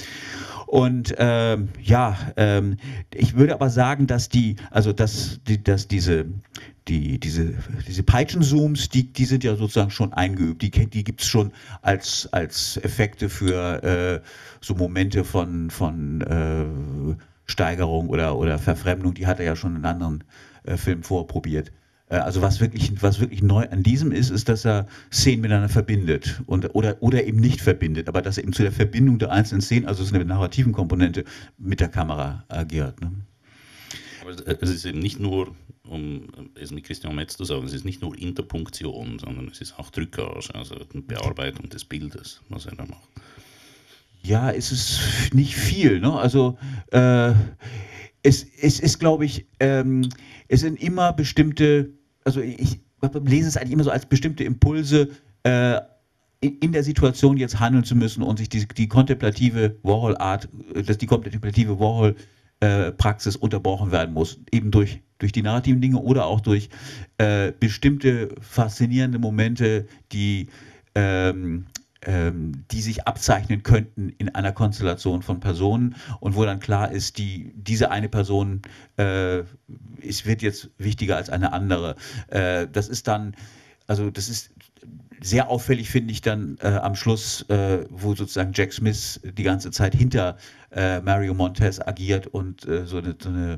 Und ähm, ja, ähm, ich würde aber sagen, dass die, also dass, die, dass diese, die, diese, diese Peitschenzooms, die, die sind ja sozusagen schon eingeübt. Die, die gibt es schon als, als Effekte für äh, so Momente von, von äh, Steigerung oder, oder Verfremdung. Die hat er ja schon in anderen äh, Filmen vorprobiert. Also was wirklich, was wirklich neu an diesem ist, ist, dass er Szenen miteinander verbindet und, oder, oder eben nicht verbindet, aber dass er eben zu der Verbindung der einzelnen Szenen, also es ist eine narrativen Komponente, mit der Kamera agiert. Ne? Aber es ist eben nicht nur, um es mit Christian Metz zu sagen, es ist nicht nur Interpunktion, sondern es ist auch Drückage, also Bearbeitung des Bildes, was er da macht. Ja, es ist nicht viel. Ne? Also äh, es, es ist, glaube ich, ähm, es sind immer bestimmte, also ich lese es eigentlich immer so als bestimmte Impulse, äh, in, in der Situation jetzt handeln zu müssen und sich die, die kontemplative Warhol-Art, dass die kontemplative Warhol-Praxis unterbrochen werden muss, eben durch, durch die narrativen Dinge oder auch durch äh, bestimmte faszinierende Momente, die ähm, ähm, die sich abzeichnen könnten in einer Konstellation von Personen und wo dann klar ist, die, diese eine Person äh, es wird jetzt wichtiger als eine andere. Äh, das ist dann, also das ist sehr auffällig, finde ich dann äh, am Schluss, äh, wo sozusagen Jack Smith die ganze Zeit hinter äh, Mario Montez agiert und äh, so eine, so eine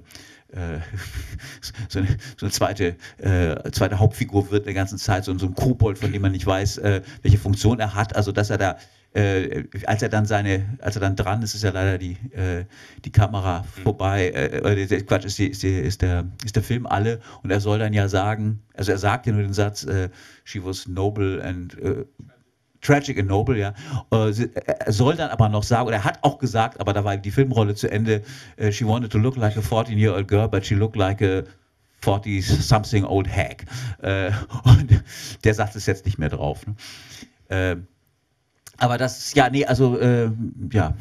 So eine, so eine zweite, äh, zweite Hauptfigur wird der ganzen Zeit, so, so ein Kobold, von dem man nicht weiß, äh, welche Funktion er hat. Also dass er da, äh, als er dann seine, als er dann dran ist, ist ja leider die, äh, die Kamera vorbei. Äh, Quatsch, ist, die, ist, die, ist, der, ist der Film alle und er soll dann ja sagen, also er sagt ja nur den Satz, äh, she was noble and äh, Tragic and Noble, ja. Er soll dann aber noch sagen, oder er hat auch gesagt, aber da war die Filmrolle zu Ende, she wanted to look like a fourteen-year-old girl, but she looked like a forty-something old hag. Und der sagt es jetzt nicht mehr drauf. Ne? Aber das, ja, nee, also, ja.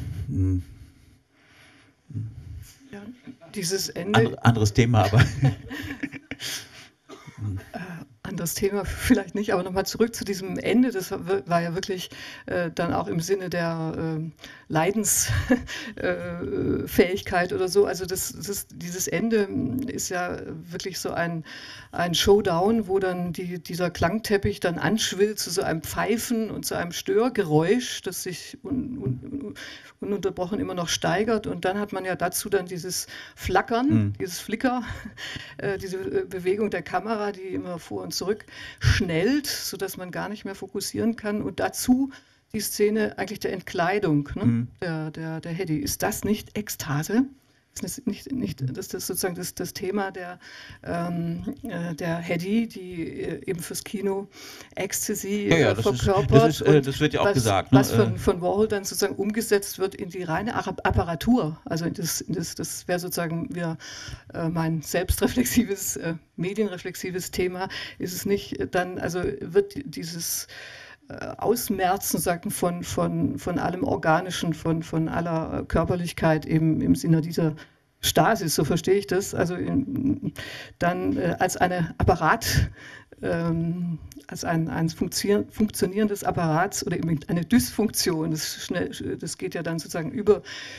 Ja, dieses Ende. Anderes Thema, aber. anderes Thema, vielleicht nicht, aber nochmal zurück zu diesem Ende. Das war, war ja wirklich äh, dann auch im Sinne der äh, Leidensfähigkeit äh, oder so. Also das, das, dieses Ende ist ja wirklich so ein, ein Showdown, wo dann die, dieser Klangteppich dann anschwillt zu so einem Pfeifen und zu einem Störgeräusch, das sich un, un, ununterbrochen immer noch steigert. Und dann hat man ja dazu dann dieses Flackern, mhm. dieses Flicker, äh, diese Bewegung der Kamera, die immer vor und zurück schnellt, sodass man gar nicht mehr fokussieren kann. Und dazu die Szene eigentlich der Entkleidung, ne? mhm. der, der, der Hedy. Ist das nicht Ekstase? Ist das nicht, nicht das, das sozusagen das, das Thema der, ähm, der Hedy, die eben fürs Kino Ecstasy ja, ja, äh, das verkörpert? Ist, das, ist, äh, das wird ja auch was, gesagt. Was ne? von, von Warhol dann sozusagen umgesetzt wird in die reine Apparatur. Also in das, in das, das wäre sozusagen wieder äh, mein selbstreflexives, äh, medienreflexives Thema. Ist es nicht dann, also wird dieses Ausmerzen sagen, von, von, von allem Organischen, von, von aller Körperlichkeit eben im Sinne dieser Stasis, so verstehe ich das, also in, dann äh, als eine Apparat, ähm, als ein, ein funktionierendes Apparats oder eben eine Dysfunktion, das, schnell, das geht ja dann sozusagen über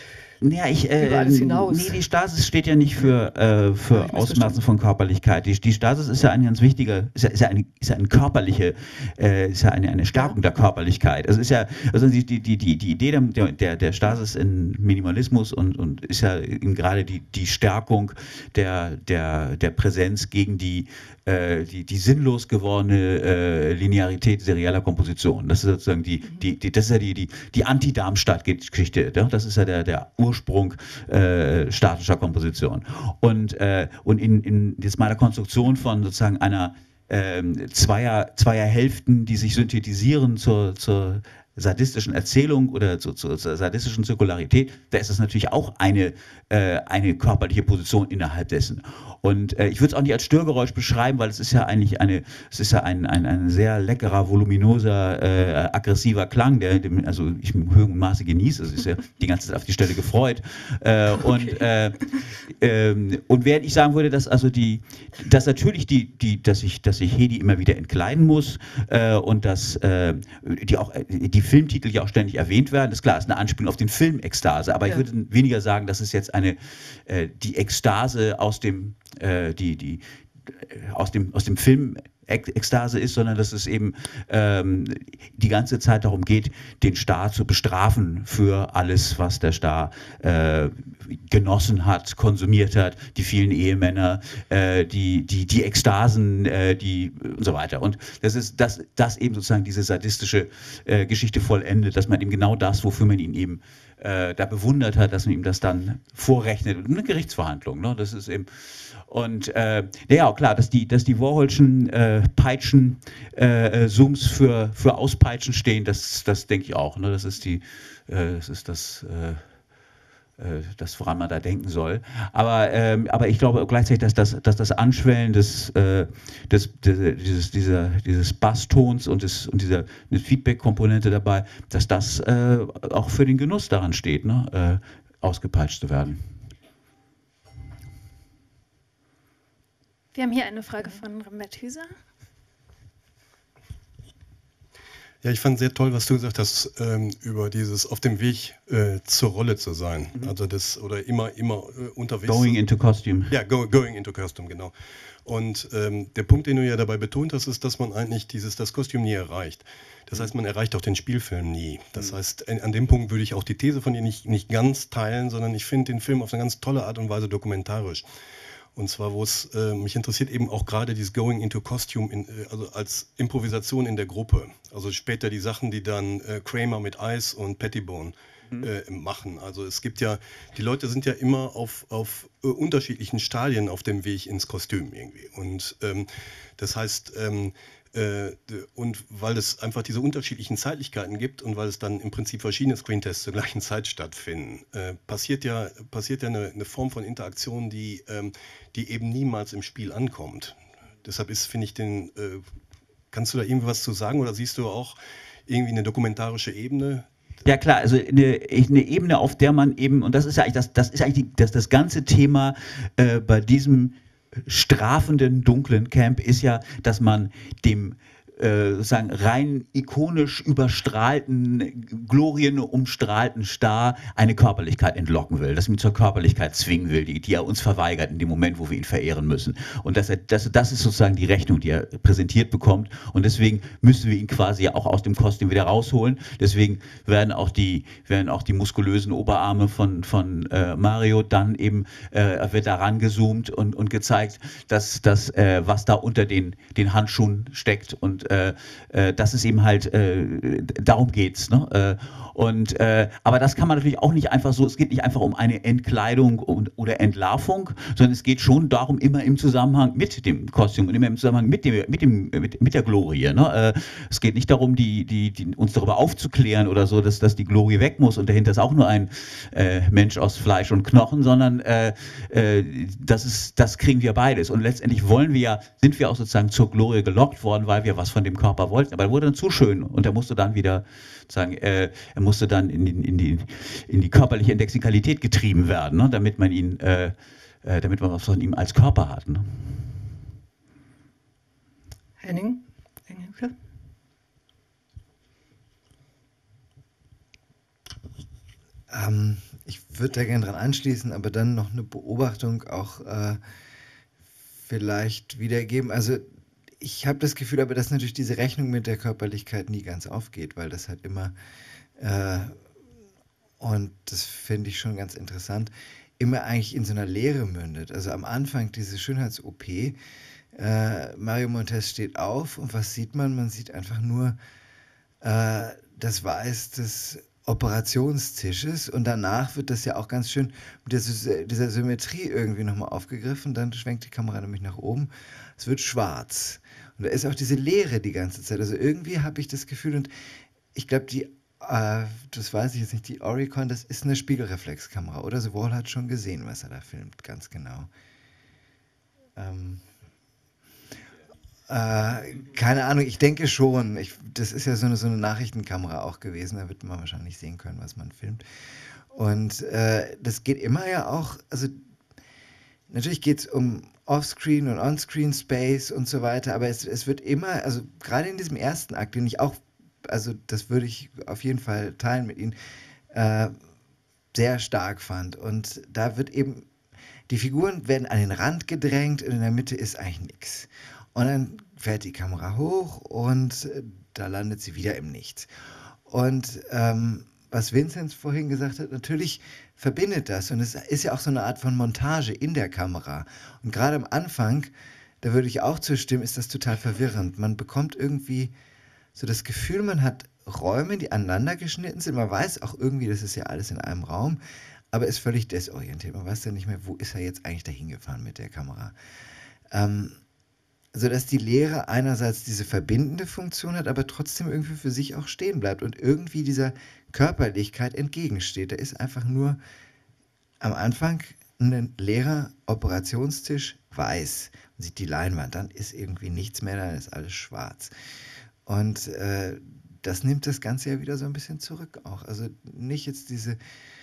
Ja, ich, äh, über alles hinaus. Nee, die Stasis steht ja nicht für, äh, für Ausmerzen von Körperlichkeit. Die, die Stasis ist ja ein ganz wichtiger, ist ja, ist ja eine, ist ja eine körperliche, äh, ist ja eine, eine Stärkung der Körperlichkeit. Also ist ja, also die, die, die, die Idee der, der, der Stasis in Minimalismus und, und ist ja gerade die, die Stärkung der, der, der Präsenz gegen die, äh, die, die sinnlos gewordene äh, Linearität serieller Komposition. Das ist sozusagen die, die, die das ist ja die, die, die Anti-Darmstadt-Geschichte. Ne? Das ist ja der, der Ursprung äh, statischer Komposition. Und, äh, und in, in jetzt meiner Konstruktion von sozusagen einer ähm, Zweier, Zweier Hälften, die sich synthetisieren zur, zur sadistischen Erzählung oder zur, zur sadistischen Zirkularität, da ist das natürlich auch eine, äh, eine körperliche Position innerhalb dessen. Und äh, ich würde es auch nicht als Störgeräusch beschreiben, weil es ist ja eigentlich eine, es ist ja ein, ein, ein sehr leckerer, voluminoser, äh, aggressiver Klang, der dem, also ich im höheren Maße genieße. Es ist ja die ganze Zeit auf die Stelle gefreut. Äh, okay. Und äh, äh, und während ich sagen würde, dass also die, dass natürlich die, die, dass ich, dass ich Hedy immer wieder entkleiden muss äh, und dass äh, die auch die Filmtitel ja auch ständig erwähnt werden, ist klar, ist eine Anspielung auf den Film Ekstase, aber ja. Ich würde weniger sagen, dass es jetzt eine äh, die Ekstase aus dem äh, die die aus dem aus dem Film Ekstase ist, sondern dass es eben ähm, die ganze Zeit darum geht, den Staat zu bestrafen für alles, was der Staat äh, genossen hat, konsumiert hat, die vielen Ehemänner, äh, die, die, die Ekstasen, äh, die und so weiter. Und das ist das, das eben sozusagen diese sadistische äh, Geschichte vollendet, dass man eben genau das, wofür man ihn eben äh, da bewundert hat, dass man ihm das dann vorrechnet. Eine Gerichtsverhandlung, ne? Das ist eben und äh, ja, klar, dass die, dass die Warholschen äh, Peitschen, äh, Zooms für, für Auspeitschen stehen, das, das denke ich auch. Ne? Das ist die, äh, das ist das, äh, äh, das, woran man da denken soll. Aber, ähm, aber ich glaube gleichzeitig, dass das, dass das Anschwellen des, äh, des, des, dieses, dieser, dieses Basstons und, des, und dieser Feedback-Komponente dabei, dass das äh, auch für den Genuss daran steht, ne? äh, ausgepeitscht zu werden. Wir haben hier eine Frage von Rembert Hüser. Ja, ich fand sehr toll, was du gesagt hast, ähm, über dieses auf dem Weg äh, zur Rolle zu sein. Mhm. Also das, oder immer, immer äh, unterwegs. Going into costume. Ja, go, going into costume, genau. Und ähm, der Punkt, den du ja dabei betont hast, ist, dass man eigentlich dieses, das Kostüm nie erreicht. Das heißt, man erreicht auch den Spielfilm nie. Das mhm. heißt, an dem Punkt würde ich auch die These von dir nicht, nicht ganz teilen, sondern ich finde den Film auf eine ganz tolle Art und Weise dokumentarisch. Und zwar, wo es äh, mich interessiert, eben auch gerade dieses Going into Costume, in, äh, also als Improvisation in der Gruppe. Also später die Sachen, die dann äh, Kramer mit Ice und Pettibone mhm. äh, machen. Also es gibt ja, die Leute sind ja immer auf, auf äh, unterschiedlichen Stadien auf dem Weg ins Kostüm irgendwie. Und ähm, das heißt, ähm, Äh, und weil es einfach diese unterschiedlichen Zeitlichkeiten gibt und weil es dann im Prinzip verschiedene Screentests zur gleichen Zeit stattfinden, äh, passiert ja, passiert ja eine, eine Form von Interaktion, die, ähm, die eben niemals im Spiel ankommt. Deshalb ist, finde ich, den, äh, kannst du da irgendwie was zu sagen oder siehst du auch irgendwie eine dokumentarische Ebene? Ja klar, also eine, eine Ebene, auf der man eben, und das ist ja eigentlich das, das ist eigentlich die, das, das ganze Thema äh, bei diesem strafenden, dunklen Camp ist ja, dass man dem äh, sozusagen rein ikonisch überstrahlten, glorienumstrahlten Star eine Körperlichkeit entlocken will, dass man ihn zur Körperlichkeit zwingen will, die, die er uns verweigert in dem Moment, wo wir ihn verehren müssen. Und das, das, das ist sozusagen die Rechnung, die er präsentiert bekommt. Und deswegen müssen wir ihn quasi auch aus dem Kostüm wieder rausholen. Deswegen werden auch die, werden auch die muskulösen Oberarme von, von äh, Mario dann eben, äh, wird da rangezoomt und, und gezeigt, dass das, äh, was da unter den, den Handschuhen steckt. Und äh, äh, das ist eben halt, äh, darum geht's. Ne? Äh, und, äh, aber das kann man natürlich auch nicht einfach so, es geht nicht einfach um eine Entkleidung und, oder Entlarvung, sondern es geht schon darum, immer im Zusammenhang mit dem Kostüm und immer im Zusammenhang mit, dem, mit, dem, mit, mit der Glorie. Ne? Äh, es geht nicht darum, die, die, die, uns darüber aufzuklären oder so, dass, dass die Glorie weg muss und dahinter ist auch nur ein äh, Mensch aus Fleisch und Knochen, sondern äh, äh, das, ist, das kriegen wir beides. Und letztendlich wollen wir ja, sind wir auch sozusagen zur Glorie gelockt worden, weil wir was von dem Körper wollten. Aber er wurde dann zu schön und er musste dann wieder sagen, äh, er musste dann in, in, in, die, in die körperliche Indexikalität getrieben werden, ne? Damit man ihn, äh, äh, damit man was von ihm als Körper hat. Ne? Henning? Ähm, ich würde da gerne dran anschließen, aber dann noch eine Beobachtung auch äh, vielleicht wiedergeben. Also ich habe das Gefühl, aber dass natürlich diese Rechnung mit der Körperlichkeit nie ganz aufgeht, weil das halt immer, äh, und das finde ich schon ganz interessant, immer eigentlich in so einer Leere mündet. Also am Anfang diese Schönheits-O P, äh, Mario Montez steht auf und was sieht man? Man sieht einfach nur äh, das Weiß des Operationstisches und danach wird das ja auch ganz schön mit dieser, dieser Symmetrie irgendwie nochmal aufgegriffen, dann schwenkt die Kamera nämlich nach oben, es wird schwarz und da ist auch diese Leere die ganze Zeit, also irgendwie habe ich das Gefühl und ich glaube die, äh, das weiß ich jetzt nicht, die Oricon, das ist eine Spiegelreflexkamera, oder? Also Wall hat schon gesehen, was er da filmt, ganz genau. Ähm... Äh, keine Ahnung, ich denke schon. Ich, das ist ja so eine, so eine Nachrichtenkamera auch gewesen. Da wird man wahrscheinlich sehen können, was man filmt. Und äh, das geht immer ja auch, also natürlich geht es um Offscreen und Onscreen Space und so weiter, aber es, es wird immer, also gerade in diesem ersten Akt, den ich auch, also das würde ich auf jeden Fall teilen mit Ihnen, äh, sehr stark fand. Und da wird eben, die Figuren werden an den Rand gedrängt und in der Mitte ist eigentlich nichts. Und dann fährt die Kamera hoch und äh, da landet sie wieder im Nichts. Und ähm, was Vinzenz vorhin gesagt hat, natürlich verbindet das. Und es ist ja auch so eine Art von Montage in der Kamera. Und gerade am Anfang, da würde ich auch zustimmen, ist das total verwirrend. Man bekommt irgendwie so das Gefühl, man hat Räume, die aneinander geschnitten sind. Man weiß auch irgendwie, das ist ja alles in einem Raum, aber ist völlig desorientiert. Man weiß ja nicht mehr, wo ist er jetzt eigentlich dahin gefahren mit der Kamera. Ähm, sodass die Lehre einerseits diese verbindende Funktion hat, aber trotzdem irgendwie für sich auch stehen bleibt und irgendwie dieser Körperlichkeit entgegensteht. Da ist einfach nur am Anfang ein leerer Operationstisch weiß. Man sieht die Leinwand, dann ist irgendwie nichts mehr, dann ist alles schwarz. Und äh, das nimmt das Ganze ja wieder so ein bisschen zurück auch. Also nicht jetzt diese,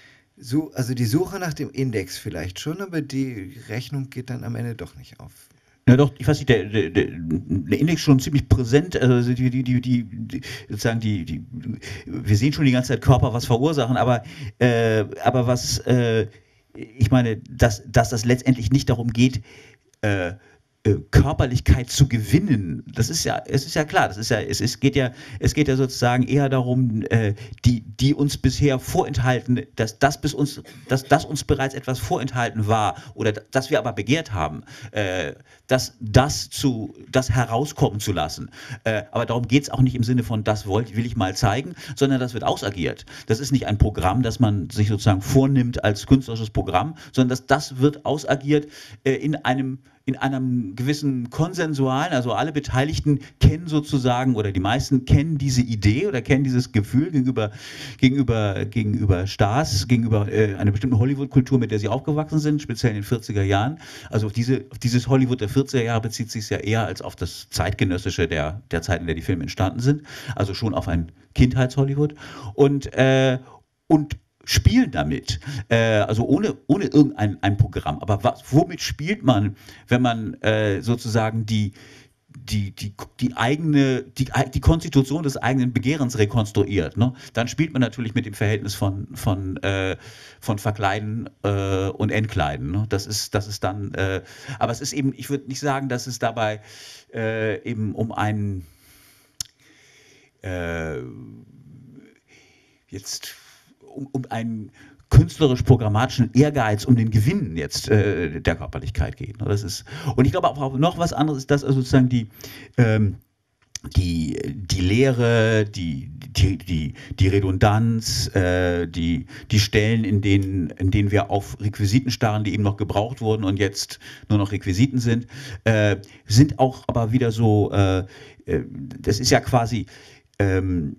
so, also die Suche nach dem Index vielleicht schon, aber die Rechnung geht dann am Ende doch nicht auf. Ja doch, ich weiß nicht, der, der, der Index schon ziemlich präsent, also die, die, die, die, die sozusagen die, die, wir sehen schon die ganze Zeit Körper was verursachen, aber, äh, aber was, äh, ich meine, dass, dass das letztendlich nicht darum geht, äh, Körperlichkeit zu gewinnen, das ist ja, es ist ja klar, das ist ja, es ist, geht ja, es geht ja sozusagen eher darum, äh, die, die uns bisher vorenthalten, dass das bis uns, dass das uns bereits etwas vorenthalten war oder das wir aber begehrt haben, äh, dass das zu, das herauskommen zu lassen. Äh, aber darum geht es auch nicht im Sinne von, das wollte, will ich mal zeigen, sondern das wird ausagiert. Das ist nicht ein Programm, das man sich sozusagen vornimmt als künstlerisches Programm, sondern das, das wird ausagiert äh, in einem in einem gewissen konsensualen, also alle Beteiligten kennen sozusagen oder die meisten kennen diese Idee oder kennen dieses Gefühl gegenüber, gegenüber, gegenüber Stars, gegenüber äh, einer bestimmten Hollywood-Kultur, mit der sie aufgewachsen sind, speziell in den vierziger Jahren. Also auf, diese, auf dieses Hollywood der vierziger Jahre bezieht sich ja eher als auf das zeitgenössische der, der Zeit, in der die Filme entstanden sind. Also schon auf ein Kindheits-Hollywood. Und, äh, und spielen damit, äh, also ohne, ohne irgendein ein Programm. Aber was, womit spielt man, wenn man äh, sozusagen die, die, die, die eigene, die, die Konstitution des eigenen Begehrens rekonstruiert? Ne? Dann spielt man natürlich mit dem Verhältnis von, von, äh, von Verkleiden äh, und Entkleiden. Ne? Das ist, das ist dann, äh, aber es ist eben, ich würde nicht sagen, dass es dabei äh, eben um einen äh, jetzt um, um einen künstlerisch-programmatischen Ehrgeiz, um den Gewinn jetzt äh, der Körperlichkeit geht. Das ist, und ich glaube auch noch was anderes ist, dass also sozusagen die, ähm, die, die Lehre, die, die, die, die Redundanz, äh, die, die Stellen, in denen, in denen wir auf Requisiten starren, die eben noch gebraucht wurden und jetzt nur noch Requisiten sind, äh, sind auch aber wieder so, äh, äh, das ist ja quasi, ähm,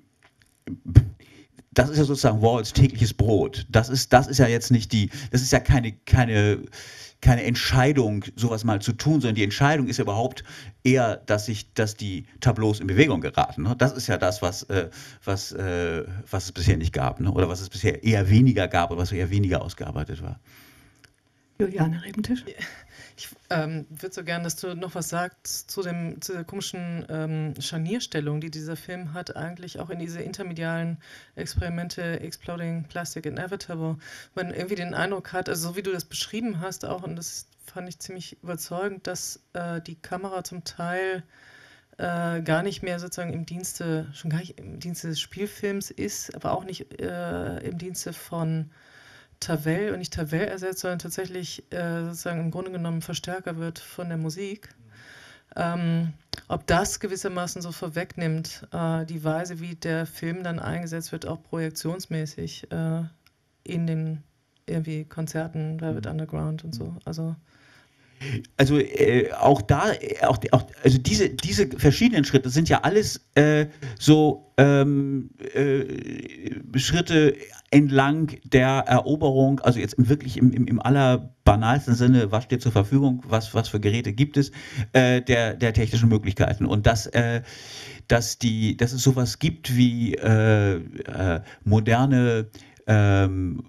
das ist ja sozusagen Warhols tägliches Brot. Das ist, das ist ja jetzt nicht die, das ist ja keine, keine, keine Entscheidung, sowas mal zu tun, sondern die Entscheidung ist ja überhaupt eher, dass sich, dass die Tableaus in Bewegung geraten. Ne? Das ist ja das, was, äh, was, äh, was es bisher nicht gab, ne? Oder was es bisher eher weniger gab oder was eher weniger ausgearbeitet war. Juliane Rebentisch? Ich ähm, würde so gern, dass du noch was sagst zu, dem, zu der komischen ähm, Scharnierstellung, die dieser Film hat, eigentlich auch in diese intermedialen Experimente, Exploding Plastic Inevitable, man irgendwie den Eindruck hat, also so wie du das beschrieben hast auch, und das fand ich ziemlich überzeugend, dass äh, die Kamera zum Teil äh, gar nicht mehr sozusagen im Dienste, schon gar nicht im Dienste des Spielfilms ist, aber auch nicht äh, im Dienste von Tavel und nicht Tavel ersetzt, sondern tatsächlich äh, sozusagen im Grunde genommen Verstärker wird von der Musik. Ähm, ob das gewissermaßen so vorwegnimmt, äh, die Weise, wie der Film dann eingesetzt wird, auch projektionsmäßig äh, in den irgendwie Konzerten, Velvet Underground und so. Also Also äh, auch da, auch, auch, also diese, diese verschiedenen Schritte sind ja alles äh, so ähm, äh, Schritte entlang der Eroberung, also jetzt wirklich im, im, im allerbanalsten Sinne, was steht zur Verfügung, was, was für Geräte gibt es, äh, der, der technischen Möglichkeiten. Und dass, äh, dass, die, dass es sowas gibt wie äh, äh, moderne ähm,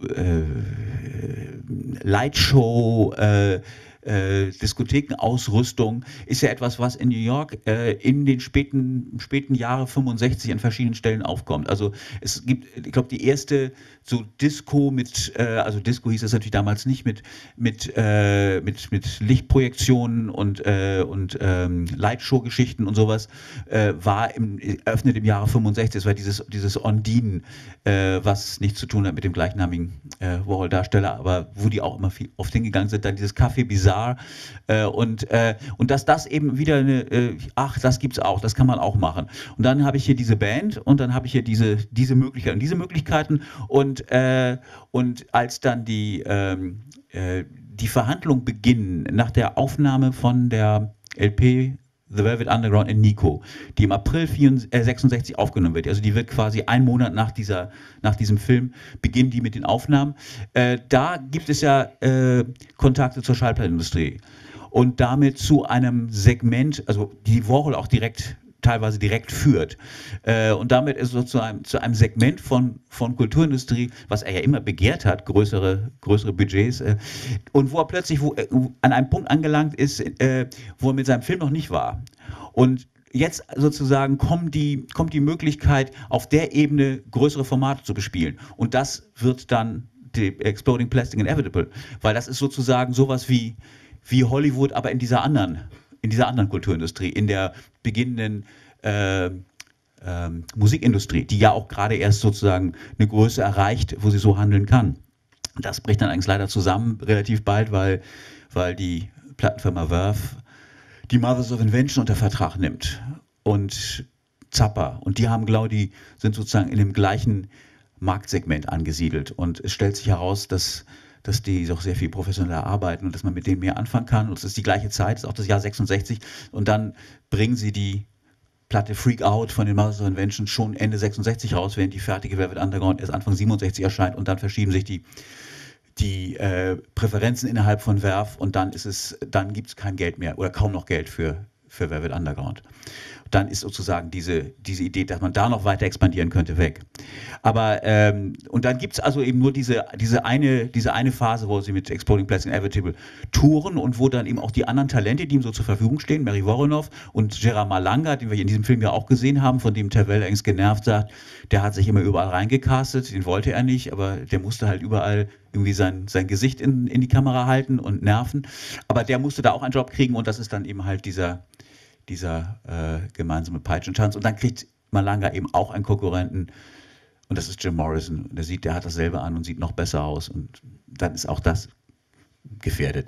äh, Lightshow, äh, Äh, Diskothekenausrüstung ist ja etwas, was in New York äh, in den späten, späten Jahren fünfundsechzig an verschiedenen Stellen aufkommt. Also es gibt, ich glaube, die erste so Disco mit, äh, also Disco hieß es natürlich damals nicht, mit, mit, äh, mit, mit Lichtprojektionen und, äh, und ähm, Lightshow-Geschichten und sowas, äh, war im, eröffnet im Jahre fünfundsechzig. Das war dieses, dieses Ondine, äh, was nichts zu tun hat mit dem gleichnamigen äh, Warhol-Darsteller, aber wo die auch immer viel oft hingegangen sind, dann dieses Café Bizarre. Äh, und, äh, und dass das eben wieder eine, äh, ach, das gibt's auch, das kann man auch machen. Und dann habe ich hier diese Band und dann habe ich hier diese, diese Möglichkeiten, diese Möglichkeiten und, äh, und als dann die, ähm, äh, die Verhandlungen beginnen nach der Aufnahme von der L P The Velvet Underground in Nico, die im April sechsundsechzig aufgenommen wird. Also die wird quasi einen Monat nach, dieser, nach diesem Film, beginnen die mit den Aufnahmen. Äh, da gibt es ja äh, Kontakte zur Schallplattenindustrie und damit zu einem Segment, also die Warhol auch direkt teilweise direkt führt. Äh, und damit ist es zu einem, zu einem Segment von, von Kulturindustrie, was er ja immer begehrt hat, größere, größere Budgets, äh, und wo er plötzlich wo, äh, an einem Punkt angelangt ist, äh, wo er mit seinem Film noch nicht war. Und jetzt sozusagen kommt die, kommt die Möglichkeit, auf der Ebene größere Formate zu bespielen. Und das wird dann die Exploding Plastic Inevitable, weil das ist sozusagen sowas wie, wie Hollywood, aber in dieser anderen in dieser anderen Kulturindustrie, in der beginnenden äh, äh, Musikindustrie, die ja auch gerade erst sozusagen eine Größe erreicht, wo sie so handeln kann. Das bricht dann eigentlich leider zusammen relativ bald, weil, weil die Plattenfirma Verve die Mothers of Invention unter Vertrag nimmt und Zappa. Und die haben, glaube ich, sind sozusagen in dem gleichen Marktsegment angesiedelt. Und es stellt sich heraus, dass dass die doch sehr viel professioneller arbeiten und dass man mit denen mehr anfangen kann. Und es ist die gleiche Zeit, es ist auch das Jahr sechsundsechzig. Und dann bringen sie die Platte Freak Out von den Mothers of Invention schon Ende sechsundsechzig raus, während die fertige Velvet Underground erst Anfang siebenundsechzig erscheint. Und dann verschieben sich die, die äh, Präferenzen innerhalb von Verve und dann ist es, dann gibt es kein Geld mehr oder kaum noch Geld für, für Velvet Underground. Dann ist sozusagen diese, diese Idee, dass man da noch weiter expandieren könnte, weg. Aber, ähm, und dann gibt es also eben nur diese, diese, eine, diese eine Phase, wo sie mit Exploding Plastic Inevitable touren und wo dann eben auch die anderen Talente, die ihm so zur Verfügung stehen, Mary Woronov und Gerard Malanga, den wir in diesem Film ja auch gesehen haben, von dem Tervel eigentlich genervt sagt, der hat sich immer überall reingecastet, den wollte er nicht, aber der musste halt überall irgendwie sein, sein Gesicht in, in die Kamera halten und nerven. Aber der musste da auch einen Job kriegen und das ist dann eben halt dieser dieser äh, gemeinsame Peitschentanz. Und dann kriegt Malanga eben auch einen Konkurrenten und das ist Jim Morrison. Und der sieht, der hat dasselbe an und sieht noch besser aus und dann ist auch das gefährdet.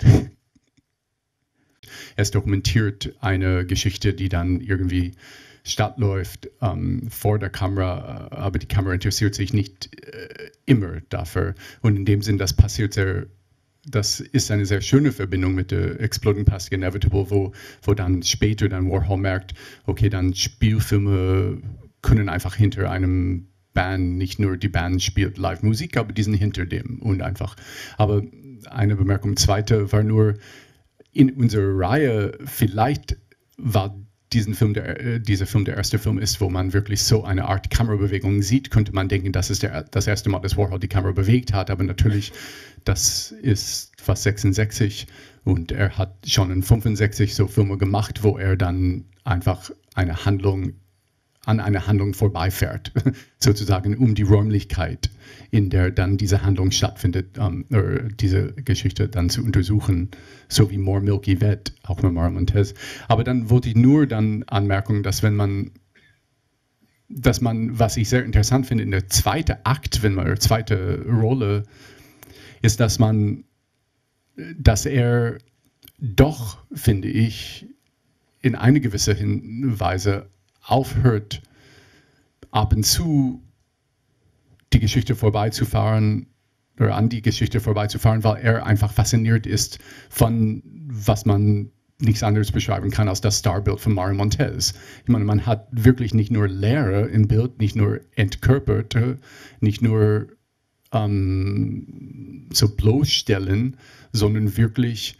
Es dokumentiert eine Geschichte, die dann irgendwie stattläuft ähm, vor der Kamera, aber die Kamera interessiert sich nicht äh, immer dafür. Und in dem Sinn, das passiert sehr Das ist eine sehr schöne Verbindung mit der Exploding Plastic Inevitable, wo, wo dann später dann Warhol merkt, okay, dann Spielfilme können einfach hinter einem Band, nicht nur die Band spielt Live-Musik, aber die sind hinter dem und einfach. Aber eine Bemerkung, zweite war nur, in unserer Reihe, vielleicht war diesen Film der, äh, dieser Film der erste Film ist, wo man wirklich so eine Art Kamerabewegung sieht, könnte man denken, das ist der, das erste Mal, dass Warhol die Kamera bewegt hat, aber natürlich, das ist fast sechsundsechzig und er hat schon in fünfundsechzig so Filme gemacht, wo er dann einfach eine Handlung an einer Handlung vorbeifährt, sozusagen um die Räumlichkeit, in der dann diese Handlung stattfindet, um, oder diese Geschichte dann zu untersuchen, so wie More Milky Vet, auch mit Mario Montez. Aber dann wollte ich nur dann anmerken, dass wenn man, dass man, was ich sehr interessant finde, in der zweiten Akt, wenn man, oder zweite Rolle, ist, dass man, dass er doch, finde ich, in eine gewisse Weise aufhört, ab und zu die Geschichte vorbeizufahren oder an die Geschichte vorbeizufahren, weil er einfach fasziniert ist von, was man nichts anderes beschreiben kann als das Starbild von Mario Montez. Ich meine, man hat wirklich nicht nur Leere im Bild, nicht nur Entkörperte, nicht nur ähm, so bloßstellen, sondern wirklich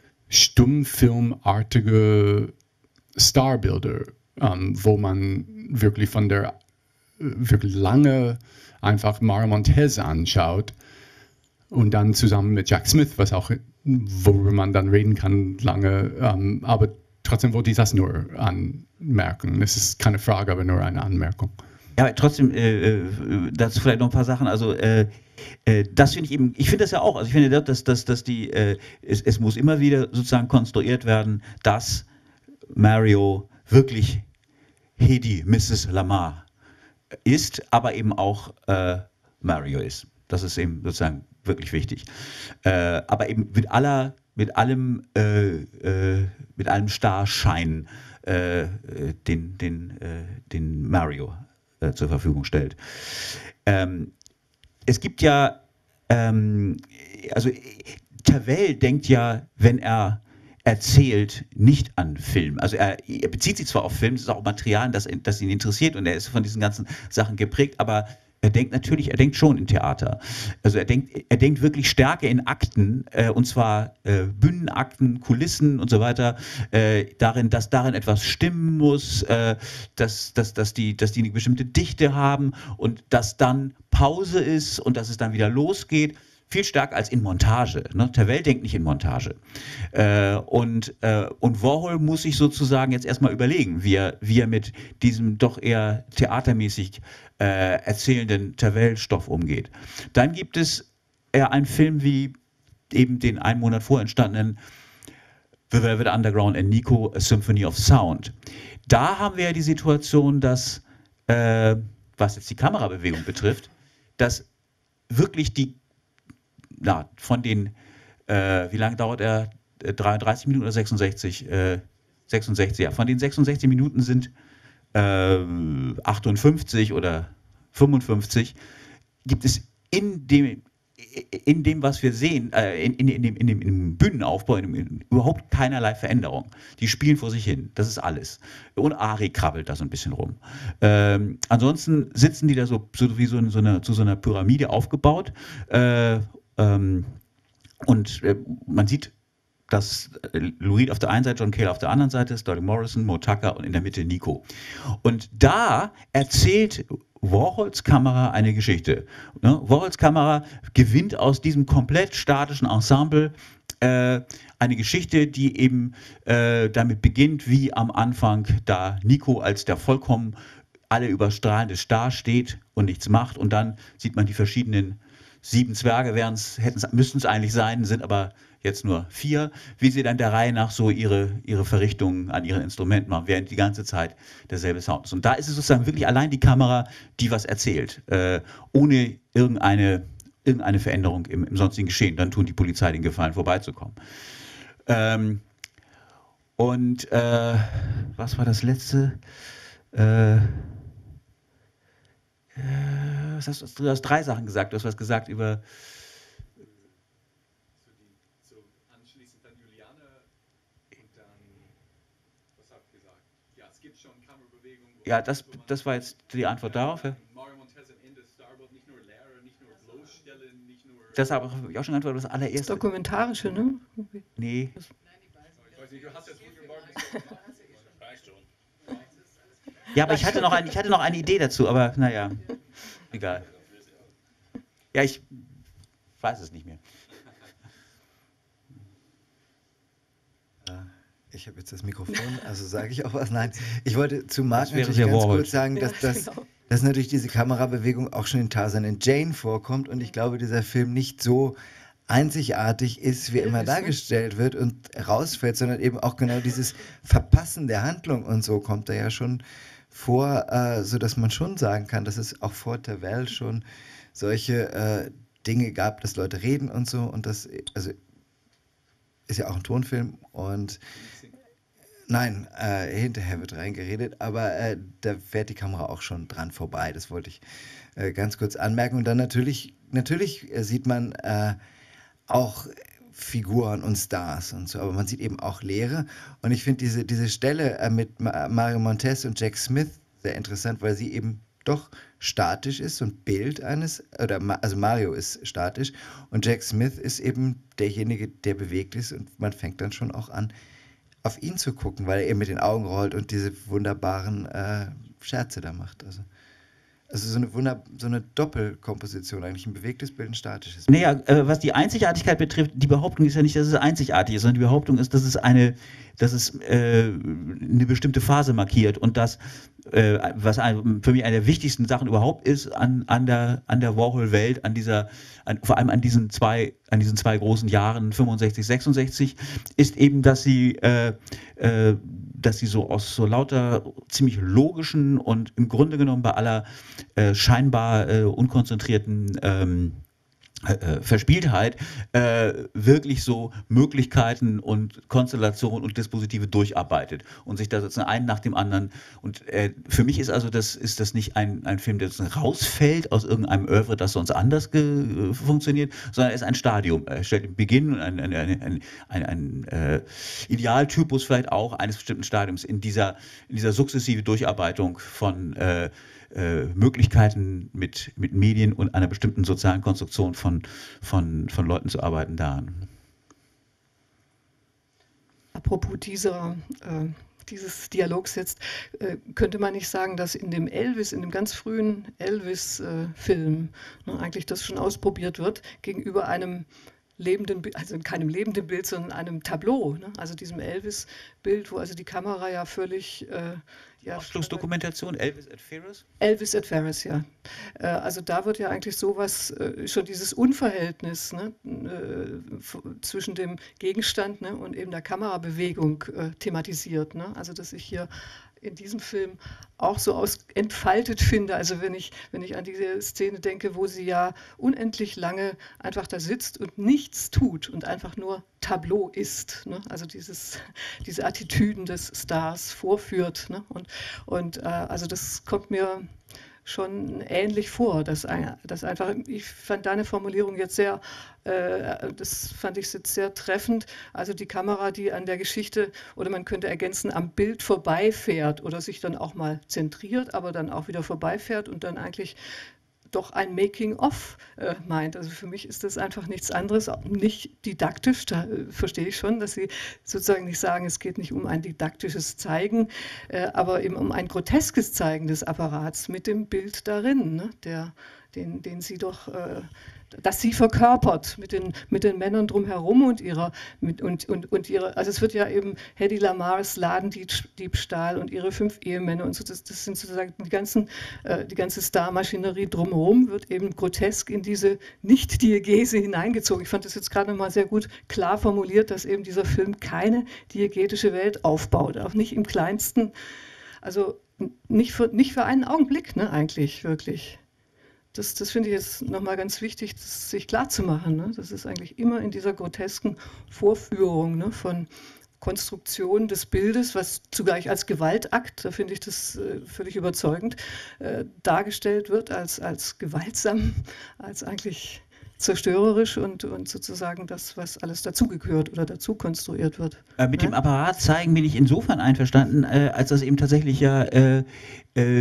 stummfilmartige Starbilder, ähm, wo man wirklich von der wirklich lange einfach Mario Montez anschaut und dann zusammen mit Jack Smith, was auch, worüber man dann reden kann, lange, ähm, aber trotzdem wollte ich das nur anmerken. Das ist keine Frage, aber nur eine Anmerkung. Ja, trotzdem, äh, dazu vielleicht noch ein paar Sachen. Also, äh, äh, das finde ich eben, ich finde das ja auch, also ich finde, dass, dass, dass die, äh, es, es muss immer wieder sozusagen konstruiert werden, dass Mario wirklich Hedy, Misses Lamar ist, aber eben auch äh, Mario ist. Das ist eben sozusagen wirklich wichtig. Äh, aber eben mit aller, mit allem, äh, äh, mit allem Starschein, äh, den, den, äh, den Mario äh, zur Verfügung stellt. Ähm, es gibt ja, ähm, also Tervel denkt ja, wenn er erzählt, nicht an Film. Also er, er bezieht sich zwar auf Film, es ist auch Material, das, das ihn interessiert und er ist von diesen ganzen Sachen geprägt, aber er denkt natürlich, er denkt schon in Theater. Also er denkt, er denkt wirklich stärker in Akten, äh, und zwar äh, Bühnenakten, Kulissen und so weiter, äh, darin, dass darin etwas stimmen muss, äh, dass, dass, dass, die, dass die eine bestimmte Dichte haben und dass dann Pause ist und dass es dann wieder losgeht. Viel stärker als in Montage. Ne? Tervel denkt nicht in Montage. Äh, und, äh, und Warhol muss sich sozusagen jetzt erstmal überlegen, wie er, wie er mit diesem doch eher theatermäßig äh, erzählenden Tervel-Stoff umgeht. Dann gibt es eher einen Film wie eben den einen Monat vorher entstandenen The Velvet Underground and Nico, A Symphony of Sound. Da haben wir ja die Situation, dass, äh, was jetzt die Kamerabewegung betrifft, dass wirklich die na, von den, äh, wie lange dauert er? dreiunddreißig Minuten oder sechsundsechzig? Äh, sechsundsechzig, ja. Von den sechsundsechzig Minuten sind äh, achtundfünfzig oder fünfundfünfzig, gibt es in dem, in dem was wir sehen, äh, in, in, in, dem, in, dem, in dem Bühnenaufbau, in dem, in, überhaupt keinerlei Veränderung. Die spielen vor sich hin, das ist alles. Und Ari krabbelt da so ein bisschen rum. Ähm, ansonsten sitzen die da so, so wie so, in so eine, zu so einer Pyramide aufgebaut. Äh, Ähm, und äh, man sieht das Lou Reed auf der einen Seite, John Cale auf der anderen Seite, Sterling Morrison, Mo Tucker und in der Mitte Nico. Und da erzählt Warhols Kamera eine Geschichte. Ne? Warhols Kamera gewinnt aus diesem komplett statischen Ensemble äh, eine Geschichte, die eben äh, damit beginnt, wie am Anfang da Nico als der vollkommen alle überstrahlende Star steht und nichts macht, und dann sieht man die verschiedenen sieben Zwerge, müssten es eigentlich sein, sind aber jetzt nur vier, wie sie dann der Reihe nach so ihre, ihre Verrichtungen an ihren Instrumenten machen, während die ganze Zeit derselbe Sound ist. Und da ist es sozusagen wirklich allein die Kamera, die was erzählt, äh, ohne irgendeine, irgendeine Veränderung im, im sonstigen Geschehen. Dann tun die Polizei den Gefallen, vorbeizukommen. Ähm, und äh, was war das letzte? Äh, Was hast du, du hast drei Sachen gesagt. Du hast was gesagt über. So anschließend dann Juliane und dann. Was habt ihr gesagt? Ja, es gibt schon Kamerabewegungen. Ja, das, das war jetzt die Antwort darauf. Ja? Mario Montez am Ende Starboard nicht nur Lehrer, nicht nur bloßstellen, nicht nur. Das habe ich auch schon geantwortet, das allererste. Das Dokumentarische, ne? Nee. Ich weiß nicht, du hast jetzt wunderbar. Ja, aber ich hatte, noch ein, ich hatte noch eine Idee dazu, aber naja, egal. Ja, ich weiß es nicht mehr. Ich habe jetzt das Mikrofon, also sage ich auch was. Nein, ich wollte zu Marc wäre natürlich sehr ganz Warhol. kurz sagen, dass, Ja, dass, genau. dass natürlich diese Kamerabewegung auch schon in Tarzan and Jane vorkommt, und ich glaube, dieser Film nicht so einzigartig ist, wie immer Elvis, ne? dargestellt wird und rausfällt, sondern eben auch genau dieses Verpassen der Handlung und so kommt da ja schon vor, äh, sodass man schon sagen kann, dass es auch vor Tervel schon solche äh, Dinge gab, dass Leute reden und so, und das, also ist ja auch ein Tonfilm und nein, äh, hinterher wird reingeredet, aber äh, da fährt die Kamera auch schon dran vorbei, das wollte ich äh, ganz kurz anmerken. Und dann natürlich, natürlich äh, sieht man äh, auch Figuren und Stars und so, aber man sieht eben auch Leere, und ich finde diese, diese Stelle äh, mit Ma- Mario Montez und Jack Smith sehr interessant, weil sie eben doch statisch ist, so ein Bild eines, oder Ma- also Mario ist statisch und Jack Smith ist eben derjenige, der bewegt ist, und man fängt dann schon auch an, auf ihn zu gucken, weil er eben mit den Augen rollt und diese wunderbaren äh, Scherze da macht. Also, also so eine, Wunder, so eine Doppelkomposition, eigentlich ein bewegtes Bild, ein statisches Bild. Naja, äh, was die Einzigartigkeit betrifft, die Behauptung ist ja nicht, dass es einzigartig ist, sondern die Behauptung ist, dass es eine, dass es äh, eine bestimmte Phase markiert, und das, äh, was ein, für mich eine der wichtigsten Sachen überhaupt ist an, an der, an der Warhol-Welt, an dieser, an, vor allem an diesen zwei, an diesen zwei großen Jahren fünfundsechzig, sechsundsechzig, ist eben, dass sie, äh, äh, dass sie so aus so lauter ziemlich logischen und im Grunde genommen bei aller äh, scheinbar äh, unkonzentrierten ähm, äh, Verspieltheit äh, wirklich so Möglichkeiten und Konstellationen und Dispositive durcharbeitet und sich da sozusagen einen nach dem anderen. Und äh, für mich ist also das, ist das nicht ein, ein Film, der rausfällt aus irgendeinem Oeuvre, das sonst anders ge- funktioniert, sondern er ist ein Stadium. Er stellt im Beginn ein, ein, ein, ein, ein, ein äh, Idealtypus vielleicht auch eines bestimmten Stadiums in dieser, in dieser sukzessive Durcharbeitung von äh, Äh, Möglichkeiten mit, mit Medien und einer bestimmten sozialen Konstruktion von, von, von Leuten zu arbeiten da. Apropos dieser, äh, dieses Dialogs jetzt, äh, könnte man nicht sagen, dass in dem Elvis, in dem ganz frühen Elvis-Film, äh, ne, eigentlich das schon ausprobiert wird, gegenüber einem lebenden, Bi- also keinem lebenden Bild, sondern einem Tableau, ne? Also diesem Elvis-Bild, wo also die Kamera ja völlig äh, ja, Ausflugsdokumentation, Elvis at Ferris? Elvis at Ferris, ja. Äh, Also da wird ja eigentlich sowas, äh, schon dieses Unverhältnis, ne, äh, f- zwischen dem Gegenstand, ne, und eben der Kamerabewegung äh, thematisiert. Ne? Also dass ich hier in diesem Film auch so aus entfaltet finde. Also wenn ich, wenn ich an diese Szene denke, wo sie ja unendlich lange einfach da sitzt und nichts tut und einfach nur Tableau ist. Ne? Also dieses, diese Attitüden des Stars vorführt. Ne? Und, und äh, also das kommt mir schon ähnlich vor, dass, ein- dass einfach, ich fand deine Formulierung jetzt sehr, äh, das fand ich jetzt sehr treffend, also die Kamera, die an der Geschichte, oder man könnte ergänzen, am Bild vorbeifährt oder sich dann auch mal zentriert, aber dann auch wieder vorbeifährt und dann eigentlich doch ein Making-of äh, meint. Also für mich ist das einfach nichts anderes, auch nicht didaktisch, da äh, verstehe ich schon, dass Sie sozusagen nicht sagen, es geht nicht um ein didaktisches Zeigen, äh, aber eben um ein groteskes Zeigen des Apparats mit dem Bild darin, ne, der, den, den Sie doch... Äh, das sie verkörpert mit den, mit den Männern drumherum und ihrer, mit, und, und, und ihre, also es wird ja eben Hedy Lamars Ladendiebstahl und ihre fünf Ehemänner und so, das, das sind sozusagen die, ganzen, äh, die ganze Star-Maschinerie drumherum, wird eben grotesk in diese Nicht-Diegese hineingezogen. Ich fand das jetzt gerade nochmal sehr gut klar formuliert, dass eben dieser Film keine diegetische Welt aufbaut, auch nicht im kleinsten, also nicht für, nicht für einen Augenblick, ne, eigentlich, wirklich. Das, das finde ich jetzt nochmal ganz wichtig, das sich klarzumachen. Ne? Das ist eigentlich immer in dieser grotesken Vorführung, ne, von Konstruktion des Bildes, was zugleich als Gewaltakt, da finde ich das äh, völlig überzeugend, äh, dargestellt wird, als, als gewaltsam, als eigentlich zerstörerisch und, und sozusagen das, was alles dazugehört oder dazu konstruiert wird. Äh, mit ja? dem Apparat zeigen bin ich insofern einverstanden, äh, als das eben tatsächlich ja äh, äh,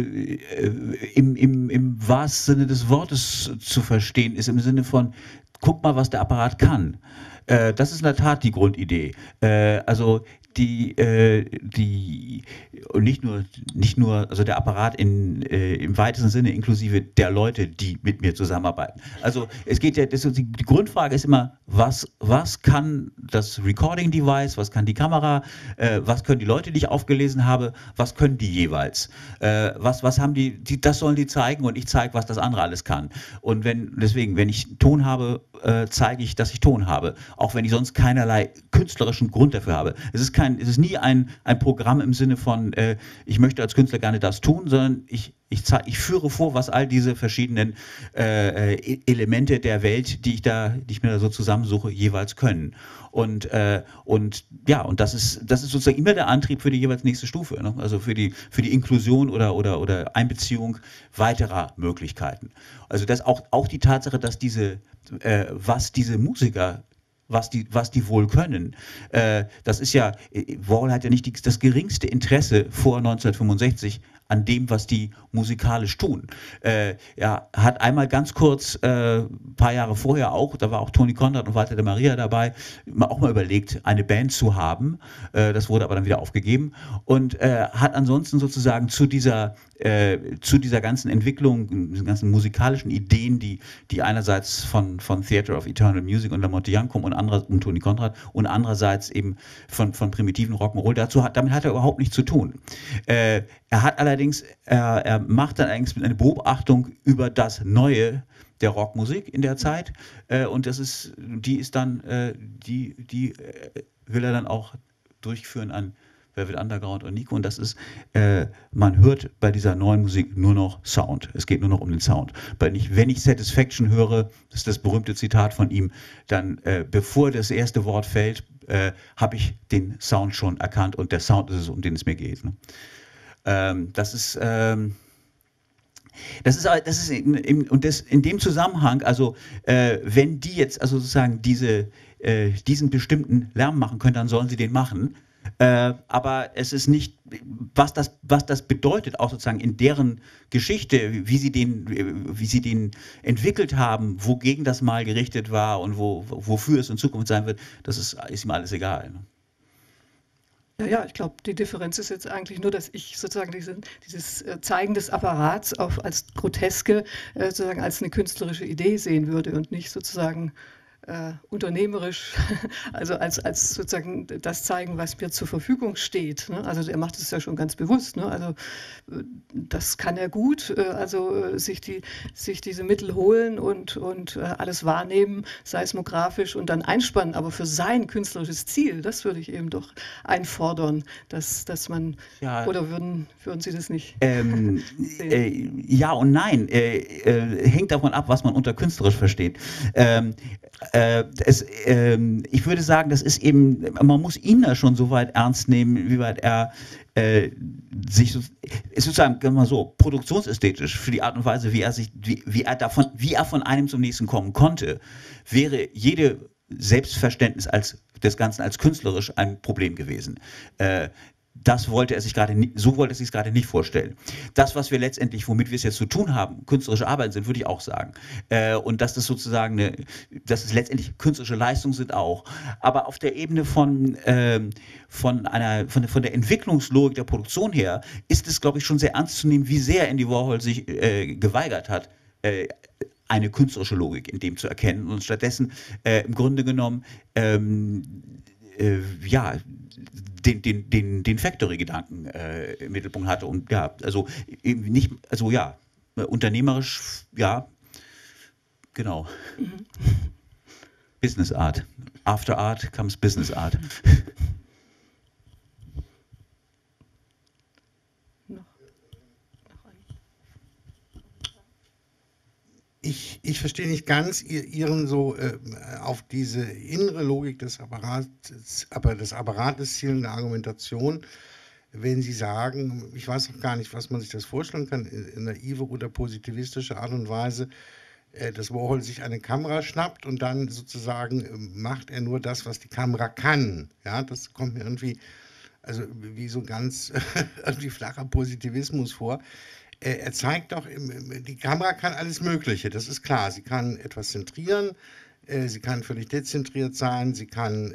im, im, im wahrsten Sinne des Wortes zu verstehen ist, im Sinne von, guck mal, was der Apparat kann. Äh, das ist in der Tat die Grundidee. Äh, also die, äh, die, und nicht nur, nicht nur, also der Apparat in, äh, im weitesten Sinne inklusive der Leute, die mit mir zusammenarbeiten. Also es geht ja, das, die, die Grundfrage ist immer, was, was kann das Recording-Device, was kann die Kamera, äh, was können die Leute, die ich aufgelesen habe, was können die jeweils? Äh, was, was haben die, die, das sollen die zeigen und ich zeige, was das andere alles kann. Und wenn, deswegen, wenn ich Ton habe, äh, zeige ich, dass ich Ton habe, auch wenn ich sonst keinerlei künstlerischen Grund dafür habe. Es ist kein Kein, es ist nie ein, ein Programm im Sinne von, äh, ich möchte als Künstler gerne das tun, sondern ich, ich, zeig, ich führe vor, was all diese verschiedenen äh, Elemente der Welt, die ich, da, die ich mir da so zusammensuche, jeweils können. Und, äh, und ja, und das ist, das ist sozusagen immer der Antrieb für die jeweils nächste Stufe, ne? Also für die, für die Inklusion oder, oder, oder Einbeziehung weiterer Möglichkeiten. Also das auch, auch die Tatsache, dass diese, äh, was diese Musiker Was die, was die wohl können. Äh, das ist ja, Warhol hat ja nicht die, das geringste Interesse vor neunzehnhundertfünfundsechzig an dem, was die musikalisch tun. Äh, er hat einmal ganz kurz, äh, ein paar Jahre vorher auch, da war auch Tony Conrad und Walter de Maria dabei, auch mal überlegt, eine Band zu haben. Äh, das wurde aber dann wieder aufgegeben und äh, hat ansonsten sozusagen zu dieser, äh, zu dieser ganzen Entwicklung, diesen ganzen musikalischen Ideen, die, die einerseits von, von Theatre of Eternal Music und La Monte Young kommen und, anderer, und Tony Conrad und andererseits eben von, von primitiven Rock'n'Roll, dazu hat, damit hat er überhaupt nichts zu tun. Äh, er hat allerdings, er, er macht dann eigentlich eine Beobachtung über das Neue der Rockmusik in der Zeit äh, und das ist, die ist dann, äh, die, die äh, will er dann auch durchführen an Velvet Underground und Nico und das ist, äh, man hört bei dieser neuen Musik nur noch Sound. Es geht nur noch um den Sound. Wenn ich, wenn ich Satisfaction höre, das ist das berühmte Zitat von ihm, dann äh, bevor das erste Wort fällt, äh, habe ich den Sound schon erkannt und der Sound ist es, um den es mir geht. Ne? Ähm, das ist, ähm, das ist, das ist in, in, und das, in dem Zusammenhang, also äh, wenn die jetzt also sozusagen diese, äh, diesen bestimmten Lärm machen können, dann sollen sie den machen. Äh, aber es ist nicht, was das, was das bedeutet, auch sozusagen in deren Geschichte, wie sie den, wie sie den entwickelt haben, wogegen das mal gerichtet war und wo, wofür es in Zukunft sein wird, das ist, ist ihm alles egal. Ne? Ja, ja, ich glaube, die Differenz ist jetzt eigentlich nur, dass ich sozusagen diese, dieses Zeigen des Apparats auf, als groteske, äh, sozusagen als eine künstlerische Idee sehen würde und nicht sozusagen äh, unternehmerisch, also als, als sozusagen das zeigen, was mir zur Verfügung steht. Ne? Also er macht es ja schon ganz bewusst. Ne? Also das kann er gut, äh, also äh, sich, die, sich diese Mittel holen und, und äh, alles wahrnehmen, seismografisch und dann einspannen. Aber für sein künstlerisches Ziel, das würde ich eben doch einfordern, dass, dass man, ja, oder würden, würden Sie das nicht ähm, sehen? Äh, ja und nein, äh, äh, hängt davon ab, was man unter künstlerisch versteht. Ähm, Äh, es, äh, ich würde sagen, das ist eben, man muss ihn da schon so weit ernst nehmen, wie weit er äh, sich so, ist sozusagen, sagen wir mal so, produktionsästhetisch für die Art und Weise, wie er sich, wie, wie er davon, wie er von einem zum nächsten kommen konnte, wäre jede Selbstverständnis als, des Ganzen als künstlerisch ein Problem gewesen. Äh, das wollte er sich gerade, so wollte er sich gerade nicht vorstellen. Das, was wir letztendlich, womit wir es jetzt zu tun haben, künstlerische Arbeiten sind, würde ich auch sagen. Äh, und dass das sozusagen, eine, dass es letztendlich künstlerische Leistungen sind auch. Aber auf der Ebene von, äh, von, einer, von, von der Entwicklungslogik der Produktion her, ist es, glaube ich, schon sehr ernst zu nehmen, wie sehr Andy Warhol sich äh, geweigert hat, äh, eine künstlerische Logik in dem zu erkennen und stattdessen äh, im Grunde genommen ähm, äh, ja, den, den, den, den Factory-Gedanken äh, im Mittelpunkt hatte und ja, also eben nicht, also ja, unternehmerisch, ja, genau. Mhm. Business Art. After Art comes Business Art. Ich, ich verstehe nicht ganz Ihren so äh, auf diese innere Logik des Apparates, aber des Apparates zielende Argumentation, wenn Sie sagen, ich weiß auch gar nicht, was man sich das vorstellen kann, in naive oder positivistische Art und Weise, äh, dass Warhol sich eine Kamera schnappt und dann sozusagen äh, macht er nur das, was die Kamera kann. Ja, das kommt mir irgendwie, also wie so ganz irgendwie flacher Positivismus vor. Er zeigt doch, die Kamera kann alles Mögliche, das ist klar. Sie kann etwas zentrieren, sie kann völlig dezentriert sein, sie kann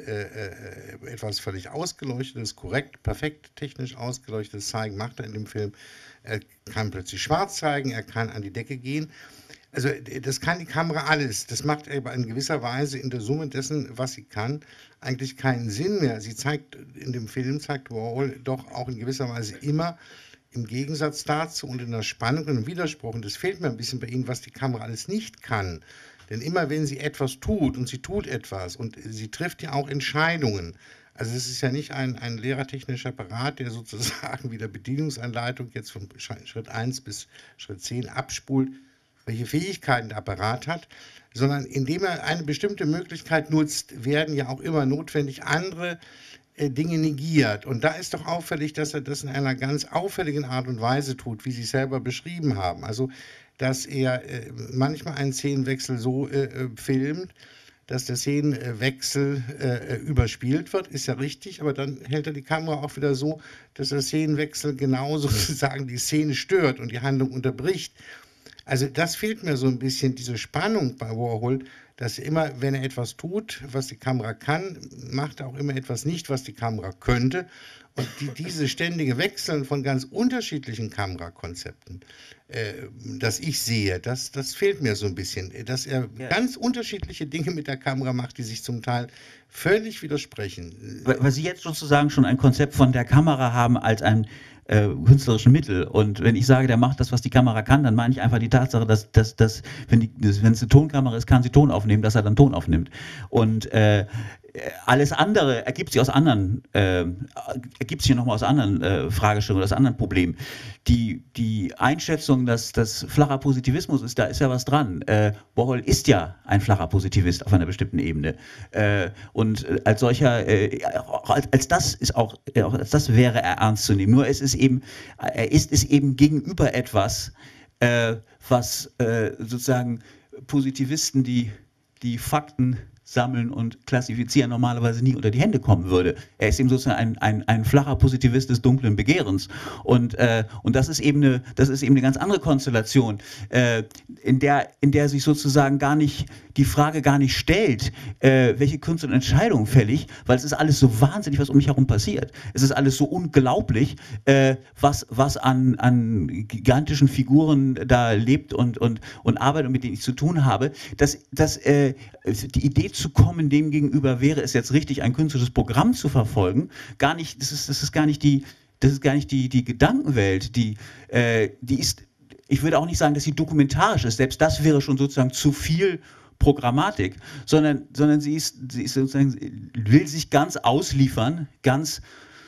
etwas völlig Ausgeleuchtetes, korrekt, perfekt technisch Ausgeleuchtetes zeigen, macht er in dem Film. Er kann plötzlich schwarz zeigen, er kann an die Decke gehen. Also das kann die Kamera alles. Das macht aber in gewisser Weise in der Summe dessen, was sie kann, eigentlich keinen Sinn mehr. Sie zeigt, in dem Film zeigt Warhol doch auch in gewisser Weise immer, im Gegensatz dazu und in der Spannung und im Widerspruch, und das fehlt mir ein bisschen bei Ihnen, was die Kamera alles nicht kann. Denn immer wenn sie etwas tut und sie tut etwas und sie trifft ja auch Entscheidungen, also es ist ja nicht ein, ein lehrertechnischer Apparat, der sozusagen wie der Bedienungsanleitung jetzt von Schritt eins bis Schritt zehn abspult, welche Fähigkeiten der Apparat hat, sondern indem er eine bestimmte Möglichkeit nutzt, werden ja auch immer notwendig andere Dinge negiert. Und da ist doch auffällig, dass er das in einer ganz auffälligen Art und Weise tut, wie Sie es selber beschrieben haben. Also, dass er äh, manchmal einen Szenenwechsel so äh, filmt, dass der Szenenwechsel äh, überspielt wird, ist ja richtig, aber dann hält er die Kamera auch wieder so, dass der Szenenwechsel genau sozusagen die Szene stört und die Handlung unterbricht. Also das fehlt mir so ein bisschen, diese Spannung bei Warhol, dass immer, wenn er etwas tut, was die Kamera kann, macht er auch immer etwas nicht, was die Kamera könnte. Und die, diese ständige Wechseln von ganz unterschiedlichen Kamerakonzepten, äh, das ich sehe, das, das fehlt mir so ein bisschen. Dass er ja. ganz unterschiedliche Dinge mit der Kamera macht, die sich zum Teil völlig widersprechen. Weil Sie jetzt sozusagen schon ein Konzept von der Kamera haben als ein äh, künstlerischen Mittel. Und wenn ich sage, der macht das, was die Kamera kann, dann meine ich einfach die Tatsache, dass, dass, dass wenn, die, wenn es eine Tonkamera ist, kann sie Ton aufnehmen, dass er dann Ton aufnimmt. Und äh, alles andere ergibt sich aus anderen, äh, ergibt sich nochmal aus anderen äh, Fragestellungen, aus anderen Problemen. Die, die Einschätzung, dass das flacher Positivismus ist, da ist ja was dran. Äh, Warhol ist ja ein flacher Positivist auf einer bestimmten Ebene. Äh, und als solcher, äh, auch als, als das ist auch, auch als das wäre er ernst zu nehmen. Nur es ist eben, er ist es eben gegenüber etwas, äh, was äh, sozusagen Positivisten, die die Fakten sammeln und klassifizieren, normalerweise nie unter die Hände kommen würde. Er ist eben sozusagen ein, ein, ein flacher Positivist des dunklen Begehrens. Und, äh, und das ist eben eine, das ist eben eine ganz andere Konstellation, äh, in der, in der sich sozusagen gar nicht, die Frage gar nicht stellt, äh, welche künstlerische Entscheidung fällig, weil es ist alles so wahnsinnig, was um mich herum passiert. Es ist alles so unglaublich, äh, was, was an, an gigantischen Figuren da lebt und, und, und arbeitet, mit denen ich zu tun habe, dass, dass äh, die Idee zu kommen, dem gegenüber wäre es jetzt richtig, ein künstlerisches Programm zu verfolgen, gar nicht, das ist, das ist gar nicht die, das ist gar nicht die, die Gedankenwelt, die, äh, die ist, ich würde auch nicht sagen, dass sie dokumentarisch ist, selbst das wäre schon sozusagen zu viel Programmatik, sondern, sondern sie ist, sie ist sozusagen, will sich ganz ausliefern, ganz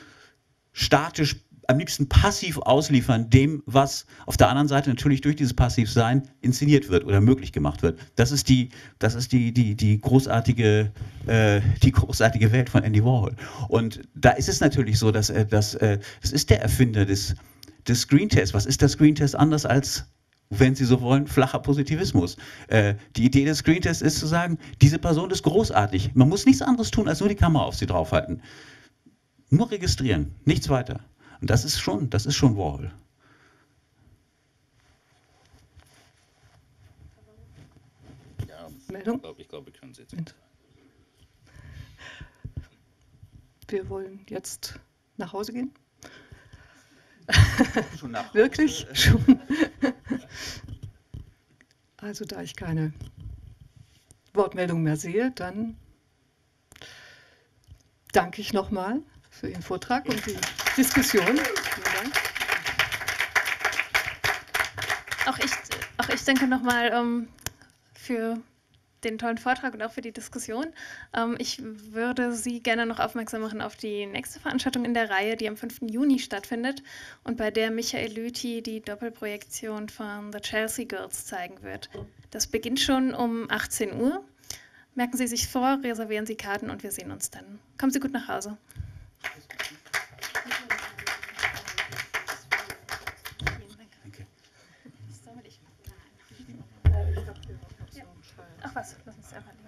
statisch, am liebsten passiv ausliefern dem, was auf der anderen Seite natürlich durch dieses Passivsein inszeniert wird oder möglich gemacht wird. Das ist die, das ist die, die, die, großartige, äh, die großartige Welt von Andy Warhol. Und da ist es natürlich so, dass er, dass, äh, das ist der Erfinder des, des Screentests. Was ist der Screentest anders als, wenn Sie so wollen, flacher Positivismus? Äh, die Idee des Screentests ist zu sagen, diese Person ist großartig. Man muss nichts anderes tun, als nur die Kamera auf sie draufhalten. Nur registrieren, nichts weiter. Und das ist schon, das ist schon Warhol. Ja, Meldung? ich glaube, ich glaub, wir können es jetzt. Wir wollen jetzt nach Hause gehen. Schon nach Hause. Wirklich? Schon. Also da ich keine Wortmeldung mehr sehe, dann danke ich nochmal für Ihren Vortrag und die Diskussion. Vielen Dank. Auch ich, auch ich danke nochmal ähm, für den tollen Vortrag und auch für die Diskussion. Ähm, ich würde Sie gerne noch aufmerksam machen auf die nächste Veranstaltung in der Reihe, die am fünften Juni stattfindet und bei der Michael Lüthi die Doppelprojektion von The Chelsea Girls zeigen wird. Das beginnt schon um achtzehn Uhr. Merken Sie sich vor, reservieren Sie Karten und wir sehen uns dann. Kommen Sie gut nach Hause. Ach was, lass uns einfach